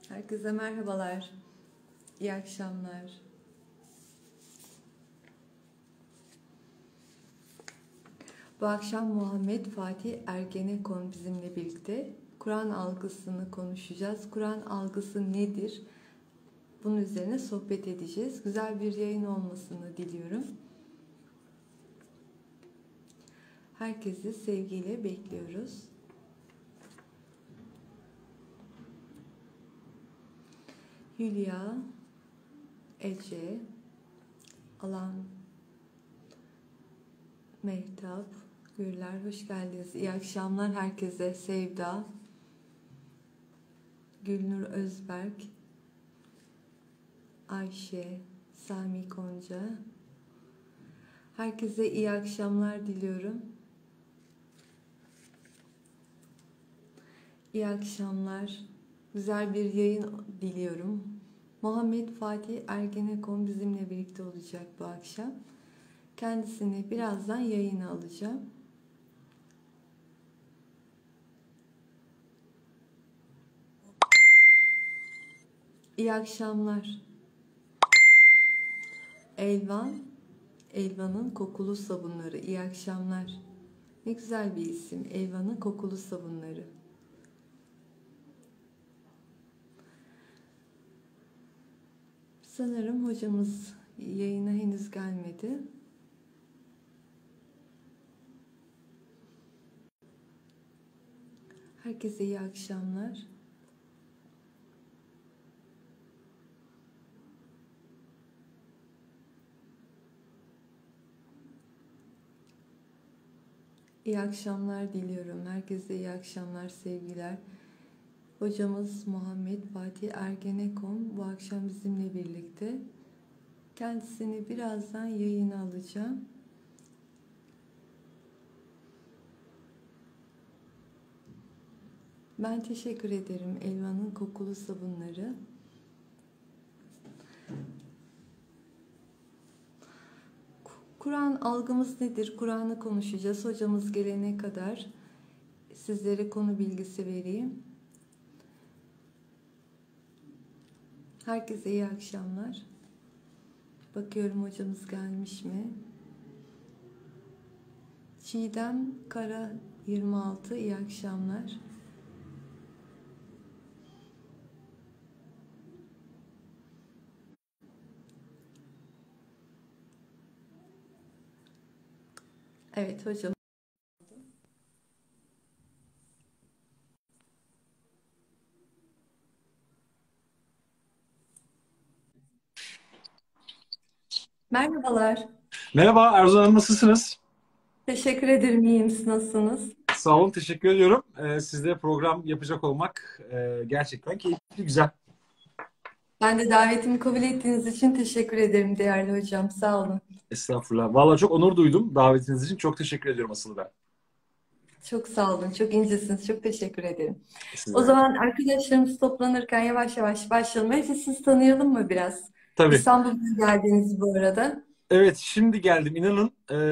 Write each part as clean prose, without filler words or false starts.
Herkese merhabalar, iyi akşamlar. Bu akşam Muhammed Fatih Ergenekon bizimle birlikte Kur'an algısını konuşacağız. Kur'an algısı nedir? Bunun üzerine sohbet edeceğiz. Güzel bir yayın olmasını diliyorum. Herkesi sevgiyle bekliyoruz. Hülya, Ece, Alan, Mehtap, Gürler, hoş geldiniz. İyi akşamlar herkese. Sevda, Gülnur Özberk, Ayşe, Sami Konca. Herkese iyi akşamlar diliyorum. İyi akşamlar. Güzel bir yayın diliyorum. Muhammed Fatih Ergenekon bizimle birlikte olacak bu akşam. Kendisini birazdan yayına alacağım. İyi akşamlar. Elvan, Elvan'ın kokulu sabunları. İyi akşamlar. Ne güzel bir isim. Elvan'ın kokulu sabunları. Sanırım hocamız yayına henüz gelmedi. Herkese iyi akşamlar. İyi akşamlar diliyorum. Herkese iyi akşamlar, sevgiler. Hocamız Muhammed Fatih Ergenekon bu akşam bizimle birlikte. Kendisini birazdan yayına alacağım. Ben teşekkür ederim Elvan'ın kokulu sabunları. Kur'an algımız nedir? Kur'an'ı konuşacağız. Hocamız gelene kadar sizlere konu bilgisi vereyim. Herkese iyi akşamlar. Bakıyorum hocamız gelmiş mi? Çiğdem Kara 26 iyi akşamlar. Evet hocam. Merhabalar. Merhaba Erzurum Hanım, nasılsınız? Teşekkür ederim. İyiyim. Siz nasılsınız? Sağ olun, teşekkür ediyorum. Sizle program yapacak olmak gerçekten keyifli, güzel. Ben de davetimi kabul ettiğiniz için teşekkür ederim değerli hocam. Sağ olun. Estağfurullah. Vallahi çok onur duydum davetiniz için. Çok teşekkür ediyorum asıl ben. Çok sağ olun. Çok incesiniz. Çok teşekkür ederim. O Size. zaman arkadaşlarımız toplanırken yavaş yavaş başlayalım. Önce sizi tanıyalım mı biraz? Tabii. İstanbul'dan geldiniz bu arada. Evet, şimdi geldim. İnanın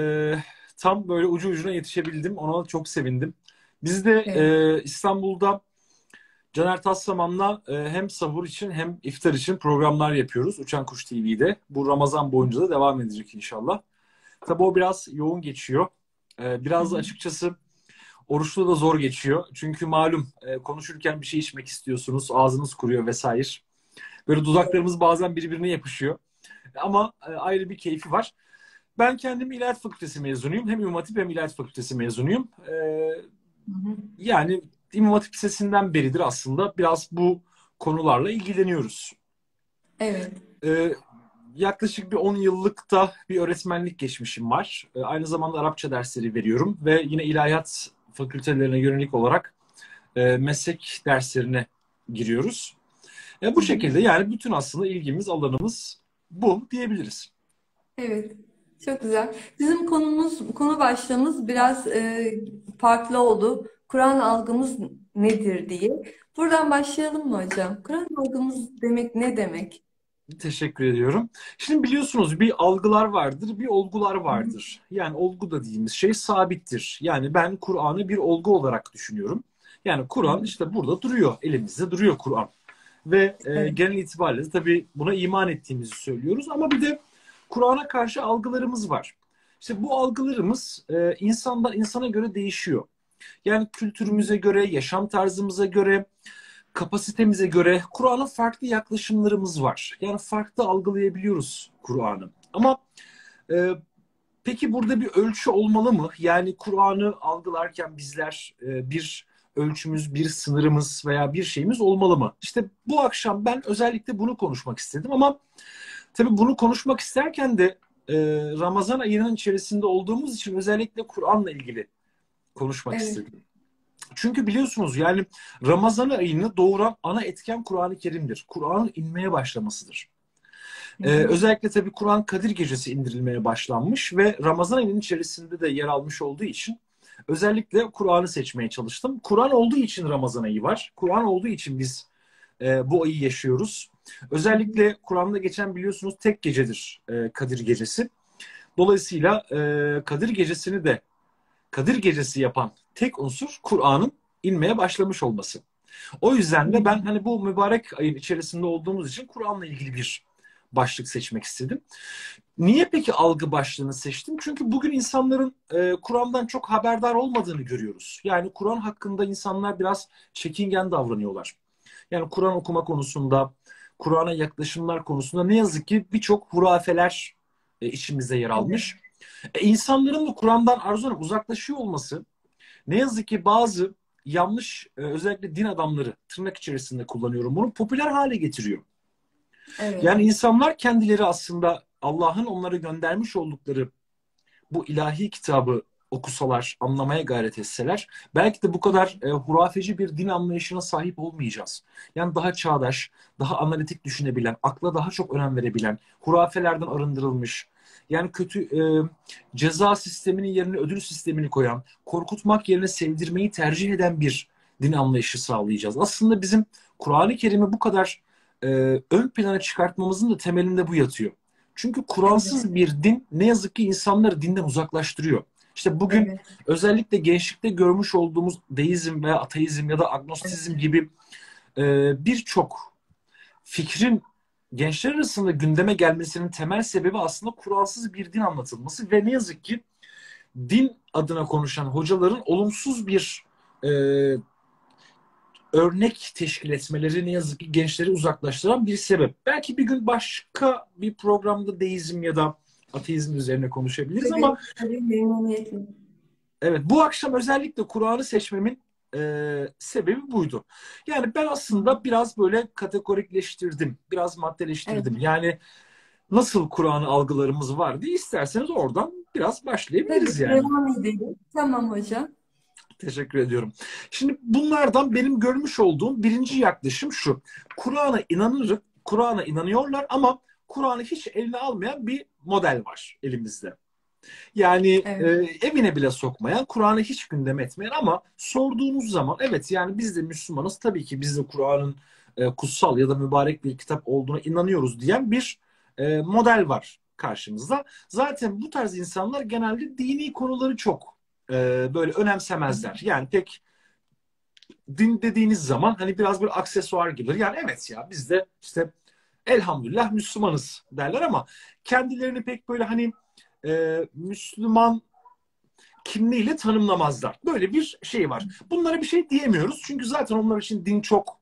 tam böyle ucu ucuna yetişebildim. Ona çok sevindim. Biz de Evet. İstanbul'da Caner Taslaman'la hem sahur için hem iftar için programlar yapıyoruz. Uçan Kuş TV'de. Bu Ramazan boyunca da devam edecek inşallah. Tabii o biraz yoğun geçiyor. Hı Biraz da hı. açıkçası oruçlu da zor geçiyor. Çünkü malum konuşurken bir şey içmek istiyorsunuz, ağzınız kuruyor vesaire. Böyle Evet. dudaklarımız bazen birbirine yapışıyor. Ama ayrı bir keyfi var. Ben kendim İlahiyat Fakültesi mezunuyum. Hem İmam Hatip hem İlahiyat Fakültesi mezunuyum. Hı hı. Yani İmam Hatip Lisesi'nden beridir aslında biraz bu konularla ilgileniyoruz. Evet. E, Yaklaşık bir 10 yıllık da bir öğretmenlik geçmişim var. Aynı zamanda Arapça dersleri veriyorum ve yine ilahiyat fakültelerine yönelik olarak meslek derslerine giriyoruz. Bu Hı hı. şekilde yani bütün aslında ilgimiz, alanımız bu diyebiliriz. Evet. Çok güzel. Bizim konu başlığımız biraz farklı oldu. Kur'an algımız nedir diye. Buradan başlayalım mı hocam? Kur'an algımız demek ne demek? Teşekkür ediyorum. Şimdi biliyorsunuz bir algılar vardır, bir olgular Hı hı. vardır. Yani olgu da dediğimiz şey sabittir. Yani ben Kur'an'ı bir olgu olarak düşünüyorum. Yani Hı Kur'an hı. işte burada duruyor, elimizde duruyor Kur'an. ve Evet. genel itibariyle de tabii buna iman ettiğimizi söylüyoruz. Ama bir de Kur'an'a karşı algılarımız var. İşte bu algılarımız insandan insana göre değişiyor. Yani kültürümüze göre, yaşam tarzımıza göre, kapasitemize göre Kur'an'a farklı yaklaşımlarımız var. Yani farklı algılayabiliyoruz Kur'an'ı. Ama e, peki burada bir ölçü olmalı mı? Yani Kur'an'ı algılarken bizler bir ölçümüz, bir sınırımız veya bir şeyimiz olmalı mı? İşte bu akşam ben özellikle bunu konuşmak istedim ama tabii bunu konuşmak isterken de Ramazan ayının içerisinde olduğumuz için özellikle Kur'an'la ilgili konuşmak Evet. istedim. Çünkü biliyorsunuz yani Ramazan ayını doğuran ana etken Kur'an-ı Kerim'dir. Kur'an'ın inmeye başlamasıdır. Hı hı. Özellikle tabii Kur'an Kadir Gecesi indirilmeye başlanmış ve Ramazan ayının içerisinde de yer almış olduğu için özellikle Kur'an'ı seçmeye çalıştım. Kur'an olduğu için Ramazan ayı var. Kur'an olduğu için biz bu ayı yaşıyoruz. Hı hı. Özellikle Kur'an'da geçen biliyorsunuz tek gecedir Kadir Gecesi. Dolayısıyla Kadir Gecesi'ni de Kadir Gecesi yapan tek unsur Kur'an'ın inmeye başlamış olması. O yüzden de ben hani bu mübarek ayın içerisinde olduğumuz için Kur'an'la ilgili bir başlık seçmek istedim. Niye peki algı başlığını seçtim? Çünkü bugün insanların Kur'an'dan çok haberdar olmadığını görüyoruz. Yani Kur'an hakkında insanlar biraz çekingen davranıyorlar. Yani Kur'an okuma konusunda, Kur'an'a yaklaşımlar konusunda ne yazık ki birçok hurafeler içimizde yer Evet. almış. İnsanların da Kur'an'dan arzulanıp uzaklaşıyor olması ne yazık ki bazı yanlış özellikle din adamları tırnak içerisinde kullanıyorum bunu popüler hale getiriyor. Evet. Yani insanlar kendileri aslında Allah'ın onlara göndermiş oldukları bu ilahi kitabı okusalar, anlamaya gayret etseler belki de bu kadar hurafeci bir din anlayışına sahip olmayacağız. Yani daha çağdaş, daha analitik düşünebilen, akla daha çok önem verebilen, hurafelerden arındırılmış, yani kötü ceza sisteminin yerine ödül sistemini koyan, korkutmak yerine sevdirmeyi tercih eden bir din anlayışı sağlayacağız. Aslında bizim Kur'an-ı Kerim'i bu kadar e, ön plana çıkartmamızın da temelinde bu yatıyor. Çünkü Evet. Kur'ansız bir din ne yazık ki insanları dinden uzaklaştırıyor. İşte bugün Evet. özellikle gençlikte görmüş olduğumuz deizm veya ateizm ya da agnostizm gibi birçok fikrin gençler arasında gündeme gelmesinin temel sebebi aslında Kur'ansız bir din anlatılması ve ne yazık ki din adına konuşan hocaların olumsuz bir e, örnek teşkil etmeleri ne yazık ki gençleri uzaklaştıran bir sebep. Belki bir gün başka bir programda deizm ya da ateizm üzerine konuşabiliriz ama Tabii, tabii memnuniyetle. evet bu akşam özellikle Kur'an'ı seçmemin sebebi buydu. Yani ben Hı hı. aslında biraz böyle kategorikleştirdim, biraz Evet. maddeleştirdim. Yani nasıl Kur'an'ı algılarımız var diye isterseniz oradan biraz başlayabiliriz Tabii yani. devam edelim. Tamam hocam. Teşekkür ediyorum. Şimdi bunlardan benim görmüş olduğum birinci yaklaşım şu. Kur'an'a inanırız, Kur'an'a inanıyorlar ama Kur'an'ı hiç eline almayan bir model var elimizde. Yani Evet. evine bile sokmayan, Kur'an'ı hiç gündeme etmeyen ama sorduğunuz zaman evet yani biz de Müslümanız tabii ki biz de Kur'an'ın kutsal ya da mübarek bir kitap olduğuna inanıyoruz diyen bir model var karşımızda. Zaten bu tarz insanlar genelde dini konuları çok böyle önemsemezler. Yani pek din dediğiniz zaman hani biraz bir aksesuar gibidir. Yani evet ya biz de işte elhamdülillah Müslümanız derler ama kendilerini pek böyle hani Müslüman kimliğiyle tanımlamazlar. Böyle bir şey var. Bunlara bir şey diyemiyoruz. Çünkü zaten onlar için din çok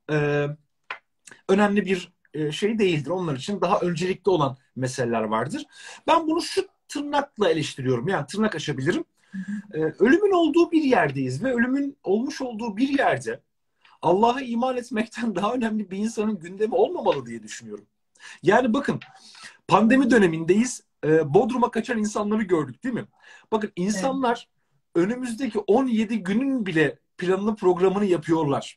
önemli bir şey değildir. Onlar için daha öncelikli olan meseleler vardır. Ben bunu şu tırnakla eleştiriyorum. Yani tırnak açabilirim. Ölümün olduğu bir yerdeyiz ve ölümün olmuş olduğu bir yerde Allah'a iman etmekten daha önemli bir insanın gündemi olmamalı diye düşünüyorum. Yani bakın pandemi dönemindeyiz. Bodrum'a kaçan insanları gördük değil mi? Bakın Evet. insanlar önümüzdeki 17 günün bile planını programını yapıyorlar.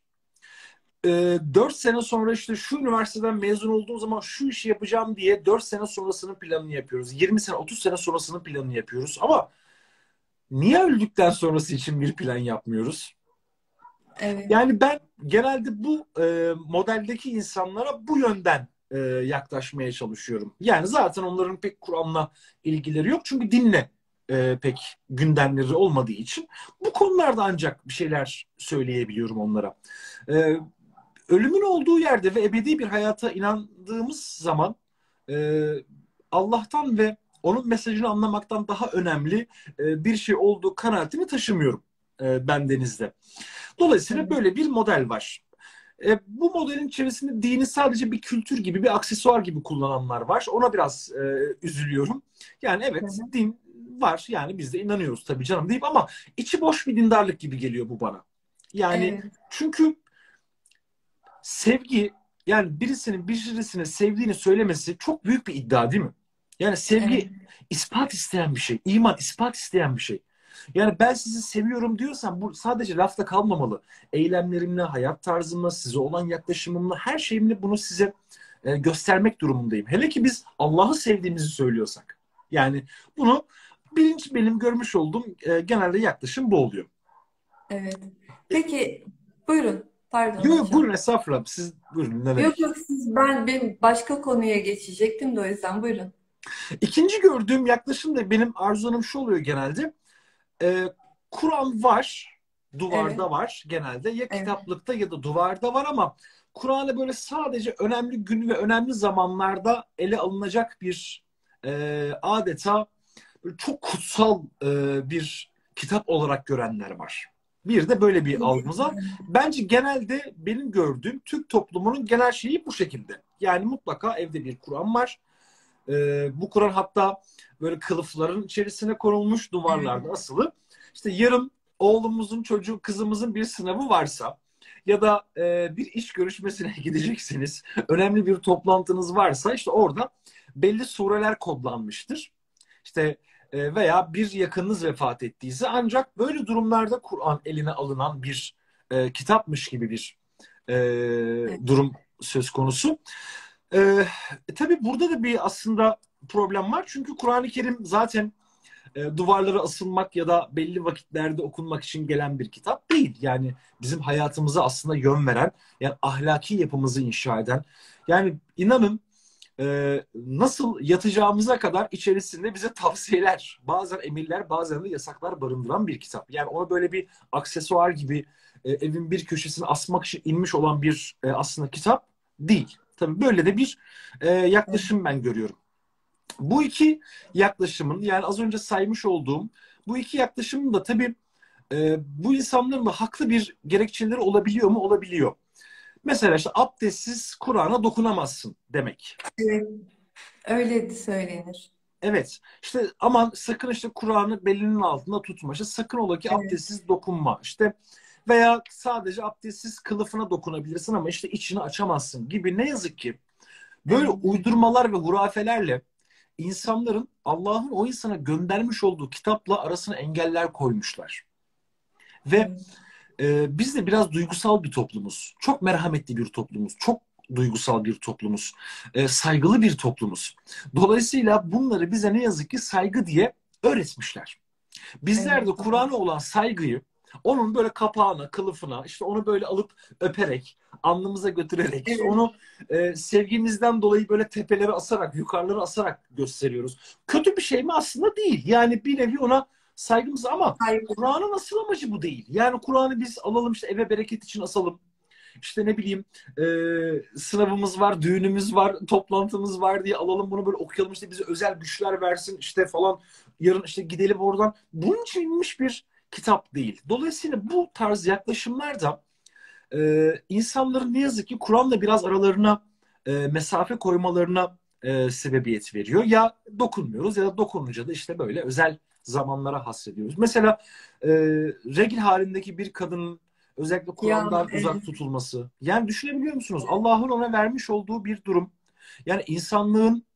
4 sene sonra işte şu üniversiteden mezun olduğum zaman şu işi yapacağım diye 4 sene sonrasının planını yapıyoruz. 20 sene 30 sene sonrasının planını yapıyoruz. Ama niye öldükten sonrası için bir plan yapmıyoruz? Evet. Yani ben genelde bu modeldeki insanlara bu yönden yaklaşmaya çalışıyorum. Yani zaten onların pek Kur'an'la ilgileri yok. Çünkü dinle pek gündemleri olmadığı için bu konularda ancak bir şeyler söyleyebiliyorum onlara. E, ölümün olduğu yerde ve ebedi bir hayata inandığımız zaman e, Allah'tan ve onun mesajını anlamaktan daha önemli bir şey olduğu kanaatini taşımıyorum bendenizde. Dolayısıyla Evet. böyle bir model var. Bu modelin içerisinde dini sadece bir kültür gibi, bir aksesuar gibi kullananlar var. Ona biraz üzülüyorum. Yani Hı evet, hı. din var, yani biz de inanıyoruz tabii canım deyip, ama içi boş bir dindarlık gibi geliyor bu bana. Yani Evet. çünkü sevgi, yani birisinin birisine sevdiğini söylemesi çok büyük bir iddia değil mi? Yani Evet. sevgi ispat isteyen bir şey. İman ispat isteyen bir şey. Yani ben sizi seviyorum diyorsam bu sadece lafta kalmamalı. Eylemlerimle, hayat tarzımla, size olan yaklaşımımla, her şeyimle bunu size göstermek durumundayım. Hele ki biz Allah'ı sevdiğimizi söylüyorsak. Yani bunu benim görmüş olduğum genelde yaklaşım bu oluyor. Evet. Peki buyurun. Pardon Yok yok, buyurun, hocam. estağfurullah. Siz buyurun, ne Yok demek? yok ben başka konuya geçecektim de o yüzden buyurun. İkinci gördüğüm yaklaşım da benim arzularım şu oluyor genelde. Ee, Kur'an var, Evet. duvarda var genelde. Ya Evet. kitaplıkta ya da duvarda var, ama Kur'an'ı böyle sadece önemli gün ve önemli zamanlarda ele alınacak bir adeta böyle çok kutsal bir kitap olarak görenler var. Bir de böyle bir algımız var. Bence genelde benim gördüğüm Türk toplumunun genel şeyi bu şekilde. Yani mutlaka evde bir Kur'an var. Bu Kur'an hatta böyle kılıfların içerisine konulmuş, duvarlarda Evet. asılı. İşte yarın oğlumuzun, çocuğu, kızımızın bir sınavı varsa ya da bir iş görüşmesine gideceksiniz, önemli bir toplantınız varsa, işte orada belli sureler kodlanmıştır. İşte veya bir yakınınız vefat ettiyse, ancak böyle durumlarda Kur'an eline alınan bir kitapmış gibi bir Evet. durum söz konusu. Ee, tabii burada da bir aslında problem var. Çünkü Kur'an-ı Kerim zaten duvarlara asılmak ya da belli vakitlerde okunmak için gelen bir kitap değil. Yani bizim hayatımıza aslında yön veren, yani ahlaki yapımızı inşa eden, yani inanın nasıl yatacağımıza kadar içerisinde bize tavsiyeler, bazen emirler, bazen de yasaklar barındıran bir kitap. Yani onu böyle bir aksesuar gibi evin bir köşesine asmak için inmiş olan bir aslında kitap değil. Tabii böyle de bir Evet. yaklaşım ben görüyorum. Bu iki yaklaşımın, yani az önce saymış olduğum bu iki yaklaşımın da tabii bu insanların da haklı bir gerekçeleri olabiliyor mu? Olabiliyor. Mesela işte abdestsiz Kur'an'a dokunamazsın demek. Evet. Öyle de söylenir. Evet. İşte aman sakın işte Kur'an'ı belinin altında tutma. İşte sakın ola ki Evet. abdestsiz dokunma. İşte veya sadece abdestsiz kılıfına dokunabilirsin ama işte içini açamazsın gibi, ne yazık ki böyle Evet. uydurmalar ve hurafelerle insanların Allah'ın o insana göndermiş olduğu kitapla arasına engeller koymuşlar. Ve Evet. biz de biraz duygusal bir toplumuz. Çok merhametli bir toplumuz. Çok duygusal bir toplumuz. Saygılı bir toplumuz. Dolayısıyla bunları bize ne yazık ki saygı diye öğretmişler. Bizler Evet. de Kur'an'a olan saygıyı onun böyle kapağına, kılıfına, işte onu böyle alıp öperek, alnımıza götürerek, işte Evet. onu sevgimizden dolayı böyle tepelere asarak, yukarılara asarak gösteriyoruz. Kötü bir şey mi? Aslında değil. Yani bir nevi ona saygımız, ama Saygı. Kur'an'ın asıl amacı bu değil. Yani Kur'an'ı biz alalım, işte eve bereket için asalım. İşte ne bileyim sınavımız var, düğünümüz var, toplantımız var diye alalım bunu, böyle okuyalım, işte bize özel güçler versin işte falan. Yarın işte gidelim oradan. Bunun için inmiş bir kitap değil. Dolayısıyla bu tarz yaklaşımlar da insanların ne yazık ki Kur'an'la biraz aralarına mesafe koymalarına sebebiyet veriyor. Ya dokunmuyoruz, ya da dokununca da işte böyle özel zamanlara hasrediyoruz. Mesela e, regl halindeki bir kadının özellikle Ya Kur'an'dan uzak evet. tutulması. Yani düşünebiliyor musunuz? Allah'ın ona vermiş olduğu bir durum. Yani insanlığın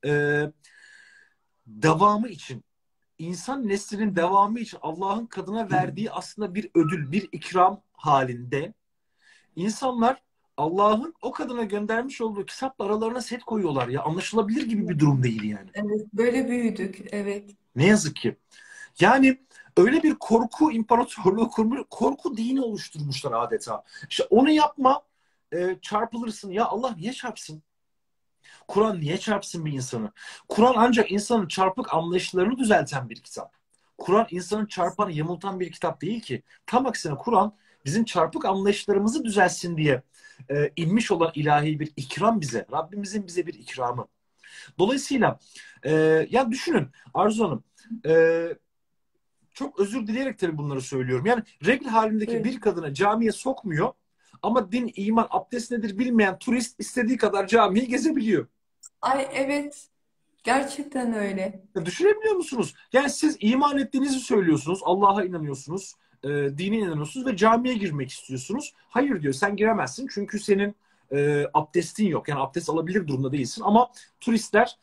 devamı için, insan neslinin devamı için Allah'ın kadına verdiği aslında bir ödül, bir ikram halinde insanlar Allah'ın o kadına göndermiş olduğu kitapla aralarına set koyuyorlar ya. Anlaşılabilir gibi bir durum değil yani. Evet. Böyle büyüdük. Evet. Ne yazık ki. Yani öyle bir korku imparatorluğu kurmuş, korku dini oluşturmuşlar adeta. İşte onu yapma, çarpılırsın. Ya Allah niye çarpsın? Kur'an niye çarpsın bir insanı? Kur'an ancak insanın çarpık anlayışlarını düzelten bir kitap. Kur'an insanın çarpan, yamultan bir kitap değil ki. Tam aksine Kur'an bizim çarpık anlayışlarımızı düzelsin diye inmiş olan ilahi bir ikram bize. Rabbimizin bize bir ikramı. Dolayısıyla ya düşünün Arzu Hanım, çok özür dileyerek tabii bunları söylüyorum. Yani regl halindeki Evet. bir kadını camiye sokmuyor ama din, iman, abdest nedir bilmeyen turist istediği kadar camiyi gezebiliyor. Ay evet, gerçekten öyle. Ya düşünebiliyor musunuz? Yani siz iman ettiğinizi söylüyorsunuz, Allah'a inanıyorsunuz, dine inanıyorsunuz ve camiye girmek istiyorsunuz. Hayır diyor, sen giremezsin çünkü senin abdestin yok. Yani abdest alabilir durumda değilsin. Ama turistler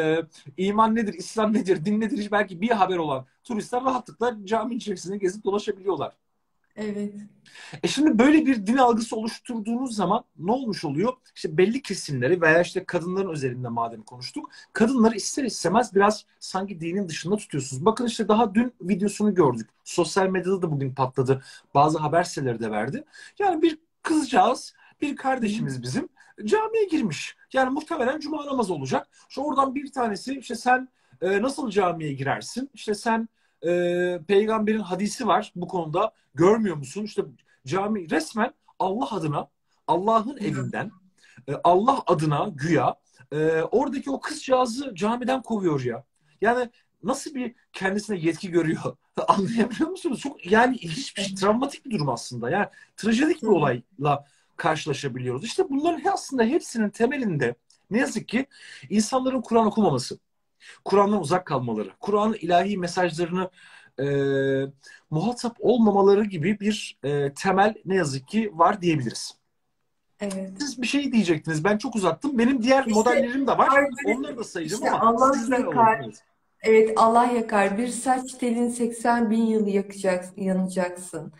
iman nedir, İslam nedir, din nedir hiç belki bir haber olan turistler rahatlıkla cami içerisinde gezip dolaşabiliyorlar. Evet. Şimdi böyle bir din algısı oluşturduğunuz zaman ne olmuş oluyor? İşte belli kesimleri veya işte kadınların özelinde madem konuştuk, kadınları ister istemez biraz sanki dinin dışında tutuyorsunuz. Bakın işte daha dün videosunu gördük. Sosyal medyada da bugün patladı. Bazı haber siteleri de verdi. Yani bir kızcağız, bir Hı hı. kardeşimiz bizim camiye girmiş. Yani muhtemelen cuma namazı olacak. İşte oradan bir tanesi işte sen nasıl camiye girersin? İşte sen peygamberin hadisi var bu konuda. Görmüyor musun? İşte cami resmen Allah adına, Allah'ın evinden, Allah adına güya oradaki o kızcağızı camiden kovuyor ya. Yani nasıl bir kendisine yetki görüyor? Anlayabiliyor musunuz? Çok yani ilginç bir şey, Evet. travmatik bir durum aslında. Yani trajedik bir Tabii. olayla karşılaşabiliyoruz. İşte bunların aslında hepsinin temelinde ne yazık ki insanların Kur'an okumaması. Kur'an'dan uzak kalmaları, Kur'an'ın ilahi mesajlarını e, muhatap olmamaları gibi bir temel ne yazık ki var diyebiliriz. Evet. Siz bir şey diyecektiniz. Ben çok uzattım. Benim diğer İşte modellerim de var. ay Onları böyle da sayacağım işte ama Allah sizden alalım. yakar. Evet. Evet, Allah yakar. Bir saç telin 80 bin yıl yanacaksın.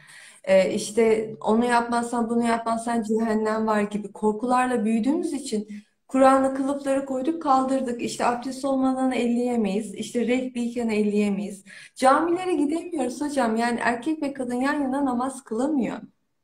İşte onu yapmazsan bunu yapmazsan cehennem var gibi korkularla büyüdüğümüz için Kur'an'a kılıfları koyduk kaldırdık. İşte abdest olmadan elleyemeyiz. İşte rehliyken elleyemeyiz. Camilere gidemiyoruz hocam. Yani erkek ve kadın yan yana namaz kılamıyor.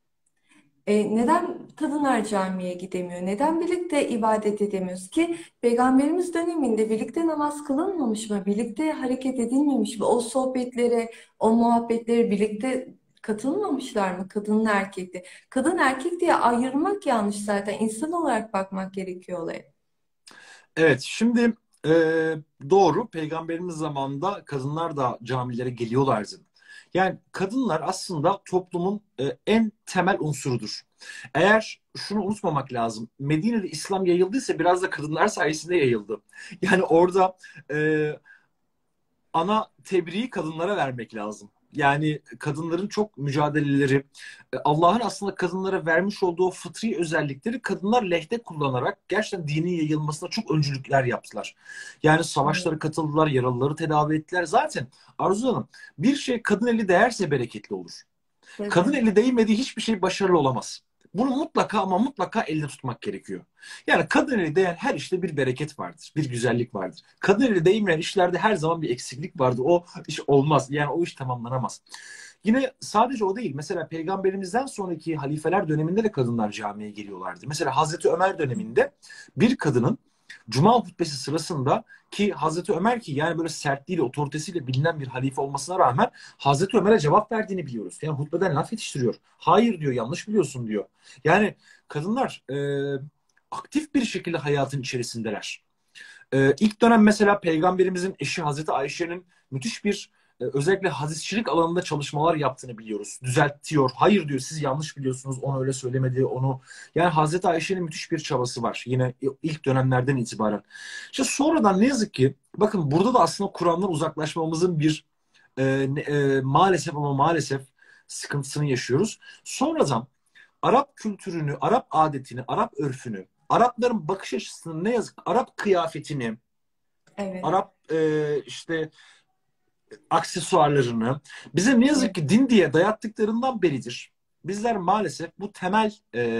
Neden kadınlar camiye gidemiyor? Neden birlikte ibadet edemiyoruz ki? Peygamberimiz döneminde birlikte namaz kılınmamış mı? Birlikte hareket edilmemiş mi? O sohbetlere, o muhabbetlere birlikte katılmamışlar mı? Kadınla erkekle. Kadın erkek diye ayırmak yanlış zaten. İnsan olarak bakmak gerekiyor olaya. Evet, şimdi e, doğru. Peygamberimiz zamanında kadınlar da camilere geliyorlardı. Yani kadınlar aslında toplumun en temel unsurudur. Eğer şunu unutmamak lazım. Medine'de İslam yayıldıysa biraz da kadınlar sayesinde yayıldı. Yani orada e, ana tebriği kadınlara vermek lazım. Yani kadınların çok mücadeleleri, Allah'ın aslında kadınlara vermiş olduğu fıtri özellikleri kadınlar lehte kullanarak gerçekten dinin yayılmasına çok öncülükler yaptılar. Yani Evet. savaşlara katıldılar, yaralıları tedavi ettiler. Zaten Arzu Hanım bir şey kadın eli değerse bereketli olur. Kadın Tabii. eli değmediği hiçbir şey başarılı olamaz. Bunu mutlaka ama mutlaka elde tutmak gerekiyor. Yani kadın eli değen her işte bir bereket vardır, bir güzellik vardır. Kadın eli değmeyen işlerde her zaman bir eksiklik vardır. O iş olmaz. Yani o iş tamamlanamaz. Yine sadece o değil. Mesela peygamberimizden sonraki halifeler döneminde de kadınlar camiye geliyorlardı. Mesela Hazreti Ömer döneminde bir kadının Cuma hutbesi sırasında ki Hazreti Ömer ki yani böyle sertliğiyle, otoritesiyle bilinen bir halife olmasına rağmen Hazreti Ömer'e cevap verdiğini biliyoruz. Yani hutbeden laf yetiştiriyor. Hayır diyor, yanlış biliyorsun diyor. Yani kadınlar aktif bir şekilde hayatın içerisindeler. İlk dönem mesela Peygamberimizin eşi Hazreti Ayşe'nin müthiş bir özellikle hadisçilik alanında çalışmalar yaptığını biliyoruz. Düzeltiyor. Hayır diyor siz yanlış biliyorsunuz. Onu öyle söylemedi. Onu yani Hazreti Ayşe'nin müthiş bir çabası var. Yine ilk dönemlerden itibaren. İşte sonradan ne yazık ki bakın burada da aslında Kur'an'dan uzaklaşmamızın bir maalesef ama maalesef sıkıntısını yaşıyoruz. Sonradan Arap kültürünü, Arap adetini, Arap örfünü, Arapların bakış açısını ne yazık Arap kıyafetini, Evet. Arap işte aksesuarlarını bize ne yazık Evet. ki din diye dayattıklarından beridir. Bizler maalesef bu temel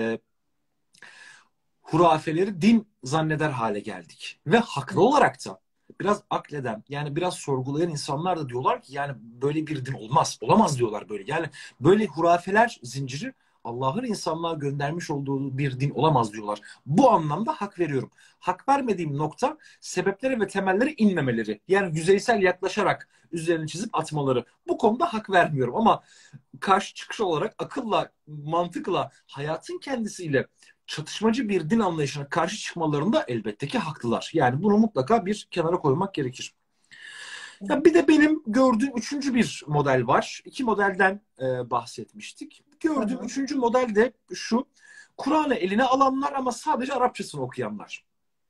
hurafeleri din zanneder hale geldik. Ve haklı olarak da biraz akleden yani biraz sorgulayan insanlar da diyorlar ki yani böyle bir din olmaz. Olamaz diyorlar böyle. Yani böyle hurafeler zinciri Allah'ın insanlığa göndermiş olduğu bir din olamaz diyorlar. Bu anlamda hak veriyorum. Hak vermediğim nokta sebeplere ve temellere inmemeleri. Yani yüzeysel yaklaşarak üzerini çizip atmaları. Bu konuda hak vermiyorum ama karşı çıkış olarak akılla, mantıkla, hayatın kendisiyle çatışmacı bir din anlayışına karşı çıkmalarında elbette ki haklılar. Yani bunu mutlaka bir kenara koymak gerekir. Ya bir de benim gördüğüm üçüncü bir model var. İki modelden bahsetmiştik. Hı Gördüğüm hı. üçüncü model de şu. Kur'an'ı eline alanlar ama sadece Arapçasını okuyanlar.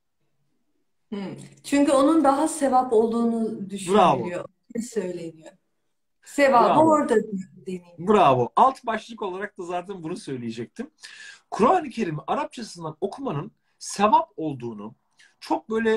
Hı. Çünkü onun daha sevap olduğunu Bravo. düşünülüyor. Ne söyleniyor? Sevabı Bravo. orada deniliyor. Bravo. Alt başlık olarak da zaten bunu söyleyecektim. Kur'an-ı Kerim'i Arapçasından okumanın sevap olduğunu, çok böyle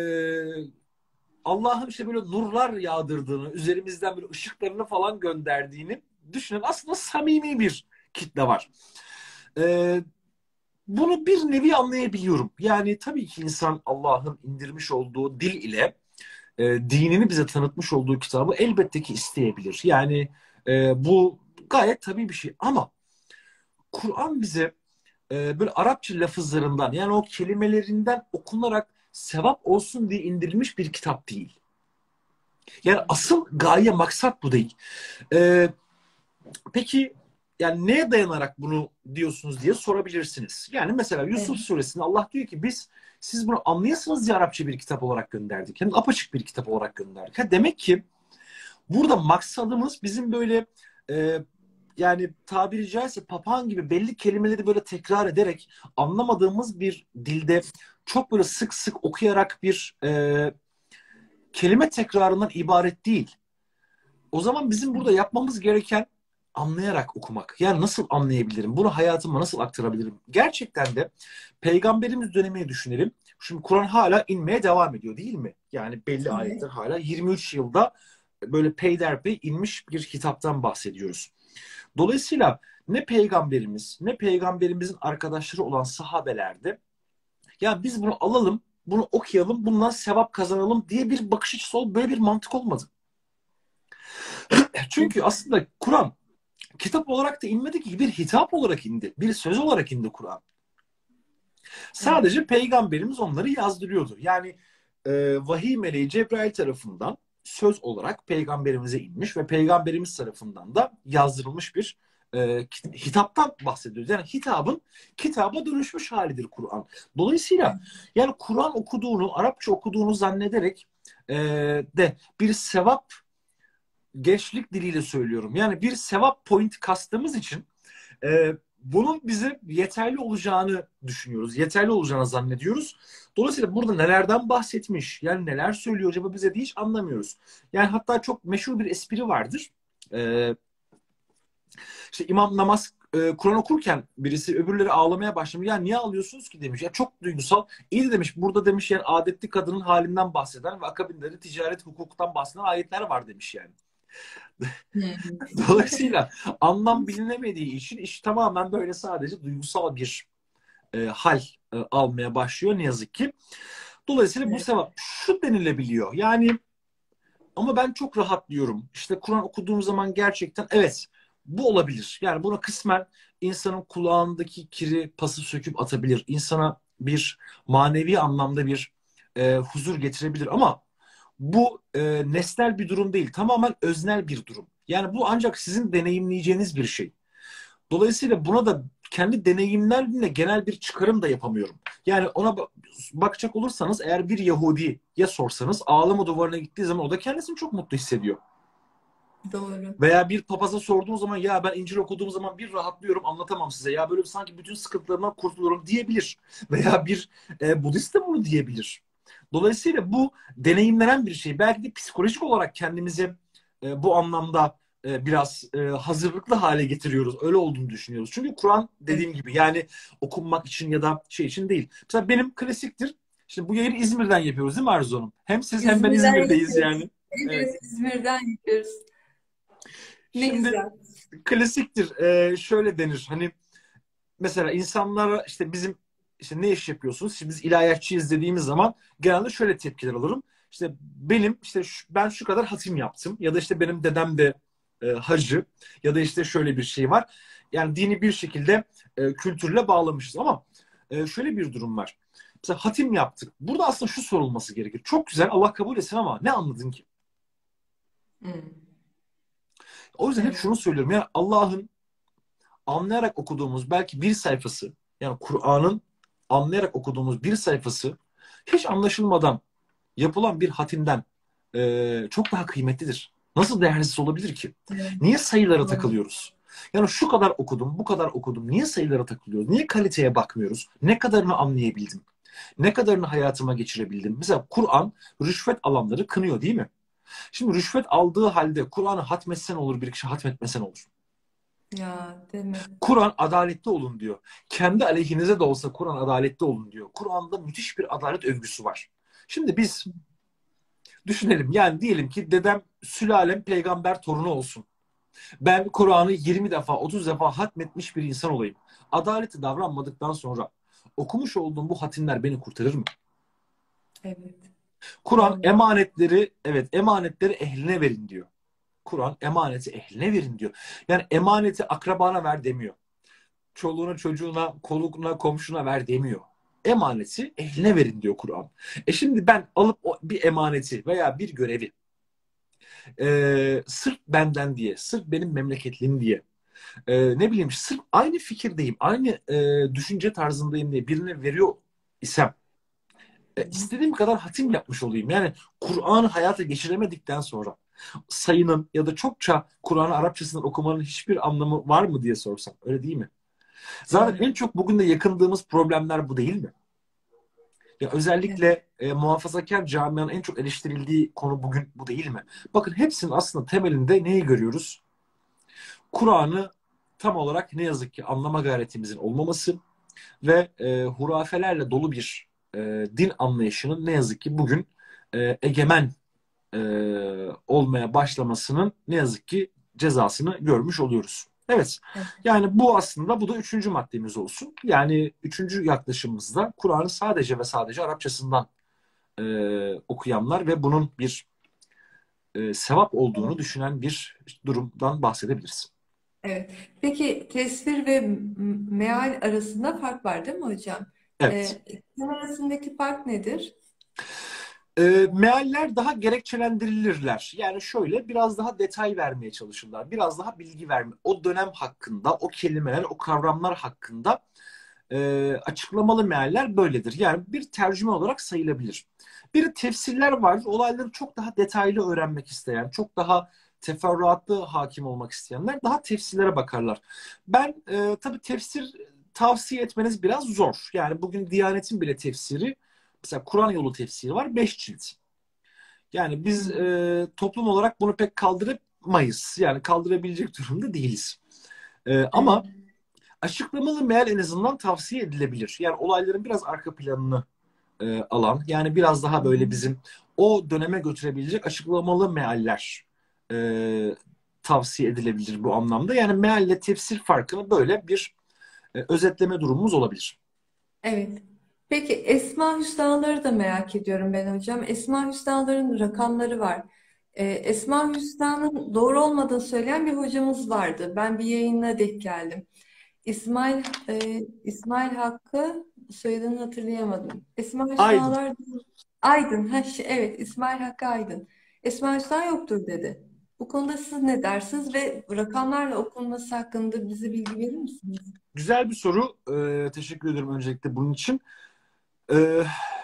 Allah'ın işte böyle nurlar yağdırdığını, üzerimizden böyle ışıklarını falan gönderdiğini düşünen aslında samimi bir kitle var. E, Bunu bir nevi anlayabiliyorum. Yani tabii ki insan Allah'ın indirmiş olduğu dil ile dinini bize tanıtmış olduğu kitabı elbette ki isteyebilir. Yani bu gayet tabii bir şey. Ama Kur'an bize böyle Arapça lafızlarından yani o kelimelerinden okunarak sevap olsun diye indirilmiş bir kitap değil. Yani asıl gaye maksat bu değil. E, peki yani neye dayanarak bunu diyorsunuz diye sorabilirsiniz. Yani mesela Yusuf Evet. suresinde Allah diyor ki biz siz bunu anlayasınız diye Arapça bir kitap olarak gönderdik. Yani apaçık bir kitap olarak gönderdik. Ha, demek ki burada maksadımız bizim böyle e, yani tabiri caizse papağan gibi belli kelimeleri böyle tekrar ederek anlamadığımız bir dilde çok böyle sık sık okuyarak bir kelime tekrarından ibaret değil. O zaman bizim burada yapmamız gereken anlayarak okumak. Yani nasıl anlayabilirim? Bunu hayatıma nasıl aktarabilirim? Gerçekten de peygamberimiz dönemini düşünelim. Şimdi Kur'an hala inmeye devam ediyor değil mi? Yani belli ayetler Evet. hala 23 yılda böyle peyderpey inmiş bir kitaptan bahsediyoruz. Dolayısıyla ne peygamberimiz ne peygamberimizin arkadaşları olan sahabelerde ya biz bunu alalım, bunu okuyalım, bundan sevap kazanalım diye bir bakış açısı oldu. Böyle bir mantık olmadı. Çünkü aslında Kur'an kitap olarak da inmedi ki bir hitap olarak indi. Bir söz olarak indi Kur'an. Evet. Sadece peygamberimiz onları yazdırıyordu. Yani vahiy meleği Cebrail tarafından söz olarak peygamberimize inmiş ve peygamberimiz tarafından da yazdırılmış bir hitaptan bahsediyoruz. Yani hitabın kitaba dönüşmüş halidir Kur'an. Dolayısıyla yani Kur'an okuduğunu, Arapça okuduğunu zannederek e, de bir sevap gençlik diliyle söylüyorum. Yani bir sevap point kastığımız için bunun bize yeterli olacağını düşünüyoruz. Yeterli olacağını zannediyoruz. Dolayısıyla burada nelerden bahsetmiş, yani neler söylüyor acaba bize diye hiç anlamıyoruz. Yani hatta çok meşhur bir espri vardır. E, işte imam namaz Kur'an okurken birisi öbürleri ağlamaya başlamış. Ya niye ağlıyorsunuz ki demiş. Ya çok duygusal. İyi de demiş burada demiş yani adetli kadının halinden bahseden ve akabinde de ticaret hukuktan bahseden ayetler var demiş yani. Hmm. Dolayısıyla anlam bilinemediği için iş tamamen böyle sadece duygusal bir hal almaya başlıyor ne yazık ki. Dolayısıyla bu Evet. sevap şu denilebiliyor. Yani ama ben çok rahatlıyorum. İşte Kur'an okuduğum zaman gerçekten evet bu olabilir. Yani buna kısmen insanın kulağındaki kiri pası söküp atabilir. İnsana bir manevi anlamda bir huzur getirebilir ama bu nesnel bir durum değil. Tamamen öznel bir durum. Yani bu ancak sizin deneyimleyeceğiniz bir şey. Dolayısıyla buna da kendi deneyimlerimle genel bir çıkarım da yapamıyorum. Yani ona bakacak olursanız eğer bir Yahudi'ye sorsanız ağlama duvarına gittiği zaman o da kendisini çok mutlu hissediyor. Doğru. Veya bir papaza sorduğum zaman ya ben İncil okuduğum zaman bir rahatlıyorum anlatamam size. Ya böyle sanki bütün sıkıntılarımdan kurtuluyorum diyebilir. Veya bir Budist de bunu diyebilir. Dolayısıyla bu deneyimlenen bir şey. Belki de psikolojik olarak kendimizi bu anlamda biraz hazırlıklı hale getiriyoruz. Öyle olduğunu düşünüyoruz. Çünkü Kur'an Evet. dediğim gibi yani okunmak için ya da şey için değil. Mesela benim klasiktir. Şimdi bu yayını İzmir'den yapıyoruz değil mi Arzu Hanım? Hem siz hem ben İzmir'den İzmir'deyiz yapıyoruz. yani. Evet. Evet, İzmir'den yapıyoruz. Ne Şimdi güzel. klasiktir. Şöyle denir. Hani mesela insanlara işte bizim işte ne iş yapıyorsunuz? Şimdi biz ilahiyatçıyız dediğimiz zaman genelde şöyle tepkiler alırım. İşte benim işte ben şu kadar hatim yaptım ya da işte benim dedem de hacı ya da işte şöyle bir şey var. Yani dini bir şekilde kültürle bağlamışız ama şöyle bir durum var. Mesela hatim yaptık. Burada aslında şu sorulması gerekir. Çok güzel Allah kabul etsin ama ne anladın ki? Hmm. O yüzden hep Evet. şunu söylüyorum. Yani Allah'ın anlayarak okuduğumuz belki bir sayfası Yani Kur'an'ın anlayarak okuduğumuz bir sayfası hiç anlaşılmadan yapılan bir hatimden çok daha kıymetlidir. Nasıl değersiz olabilir ki? Evet. Niye sayılara Doğru. takılıyoruz? Yani şu kadar okudum, bu kadar okudum. Niye sayılara takılıyoruz? Niye kaliteye bakmıyoruz? Ne kadarını anlayabildim? Ne kadarını hayatıma geçirebildim? Mesela Kur'an rüşvet alanları kınıyor değil mi? Şimdi rüşvet aldığı halde Kur'an'ı hatmetsen olur, bir kişi hatmetmesen olur. Ya değil mi? Kur'an adaletli olun diyor. Kendi aleyhinize de olsa Kur'an adaletli olun diyor. Kur'an'da müthiş bir adalet övgüsü var. Şimdi biz düşünelim, yani diyelim ki dedem sülalem peygamber torunu olsun. Ben Kur'an'ı 20 defa 30 defa hatmetmiş bir insan olayım. Adaleti davranmadıktan sonra okumuş olduğum bu hatimler beni kurtarır mı? Evet. Kur'an Doğru. emanetleri, evet, emanetleri ehline verin diyor. Kur'an emaneti ehline verin diyor. Yani emaneti akrabana ver demiyor. Çoluğuna, çocuğuna, koluna, komşuna ver demiyor. Emaneti ehline verin diyor Kur'an. Şimdi ben alıp bir emaneti veya bir görevi sırf benden diye, sırf benim memleketlim diye, ne bileyim sırf aynı fikirdeyim, aynı düşünce tarzındayım diye birine veriyor isem, Hı hı. istediğim kadar hatim yapmış olayım. Yani Kur'an'ı hayata geçiremedikten sonra sayının ya da çokça Kur'an'ı Arapçasından okumanın hiçbir anlamı var mı diye sorsam. Öyle değil mi? Doğru. Zaten en çok bugün de yakındığımız problemler bu değil mi? Ya Evet. özellikle muhafazakar camianın en çok eleştirildiği konu bugün bu değil mi? Bakın hepsinin aslında temelinde neyi görüyoruz? Kur'an'ı tam olarak ne yazık ki anlama gayretimizin olmaması ve hurafelerle dolu bir din anlayışının ne yazık ki bugün egemen e, olmaya başlamasının ne yazık ki cezasını görmüş oluyoruz. Evet, Evet. yani bu aslında bu da üçüncü maddemiz olsun. Yani üçüncü yaklaşımımızda Kur'an'ı sadece ve sadece Arapçasından okuyanlar ve bunun bir sevap olduğunu düşünen bir durumdan bahsedebiliriz. Evet. Peki tesvir ve meal arasında fark var değil mi hocam? Evet. İkisinin arasındaki fark nedir? Mealler daha gerekçelendirilirler. Yani şöyle biraz daha detay vermeye çalışırlar. Biraz daha bilgi verme. O dönem hakkında, o kelimeler, o kavramlar hakkında açıklamalı mealler böyledir. Yani bir tercüme olarak sayılabilir. Bir tefsirler var. Olayları çok daha detaylı öğrenmek isteyen, çok daha teferruatlı hakim olmak isteyenler daha tefsirlere bakarlar. Ben tabii tefsir tavsiye etmeniz biraz zor. Yani bugün Diyanet'in bile tefsiri, mesela Kur'an yolu tefsiri var, 5 cilt. Yani biz Hmm. toplum olarak bunu pek kaldıramayız. Yani kaldırabilecek durumda değiliz. Evet. Ama açıklamalı meal en azından tavsiye edilebilir. Yani olayların biraz arka planını alan, yani biraz daha Hı hı. böyle bizim o döneme götürebilecek açıklamalı mealler e, tavsiye edilebilir bu anlamda. Yani mealle tefsir farkını böyle bir özetleme durumumuz olabilir. Evet. Peki Esma Hüsnaları da merak ediyorum ben hocam. Esma Hüsnaların rakamları var. Esma Hüsna'nın doğru olmadığını söyleyen bir hocamız vardı. Ben bir yayına denk geldim. İsmail Hakkı soyadını hatırlayamadım. Esma Aydın. Hüsnalar Aydın. Ha, evet, İsmail Hakkı Aydın. Esma Hüsna yoktur dedi. Bu konuda siz ne dersiniz ve rakamlarla okunması hakkında bize bilgi verir misiniz? Güzel bir soru. Teşekkür ederim öncelikle bunun için. E,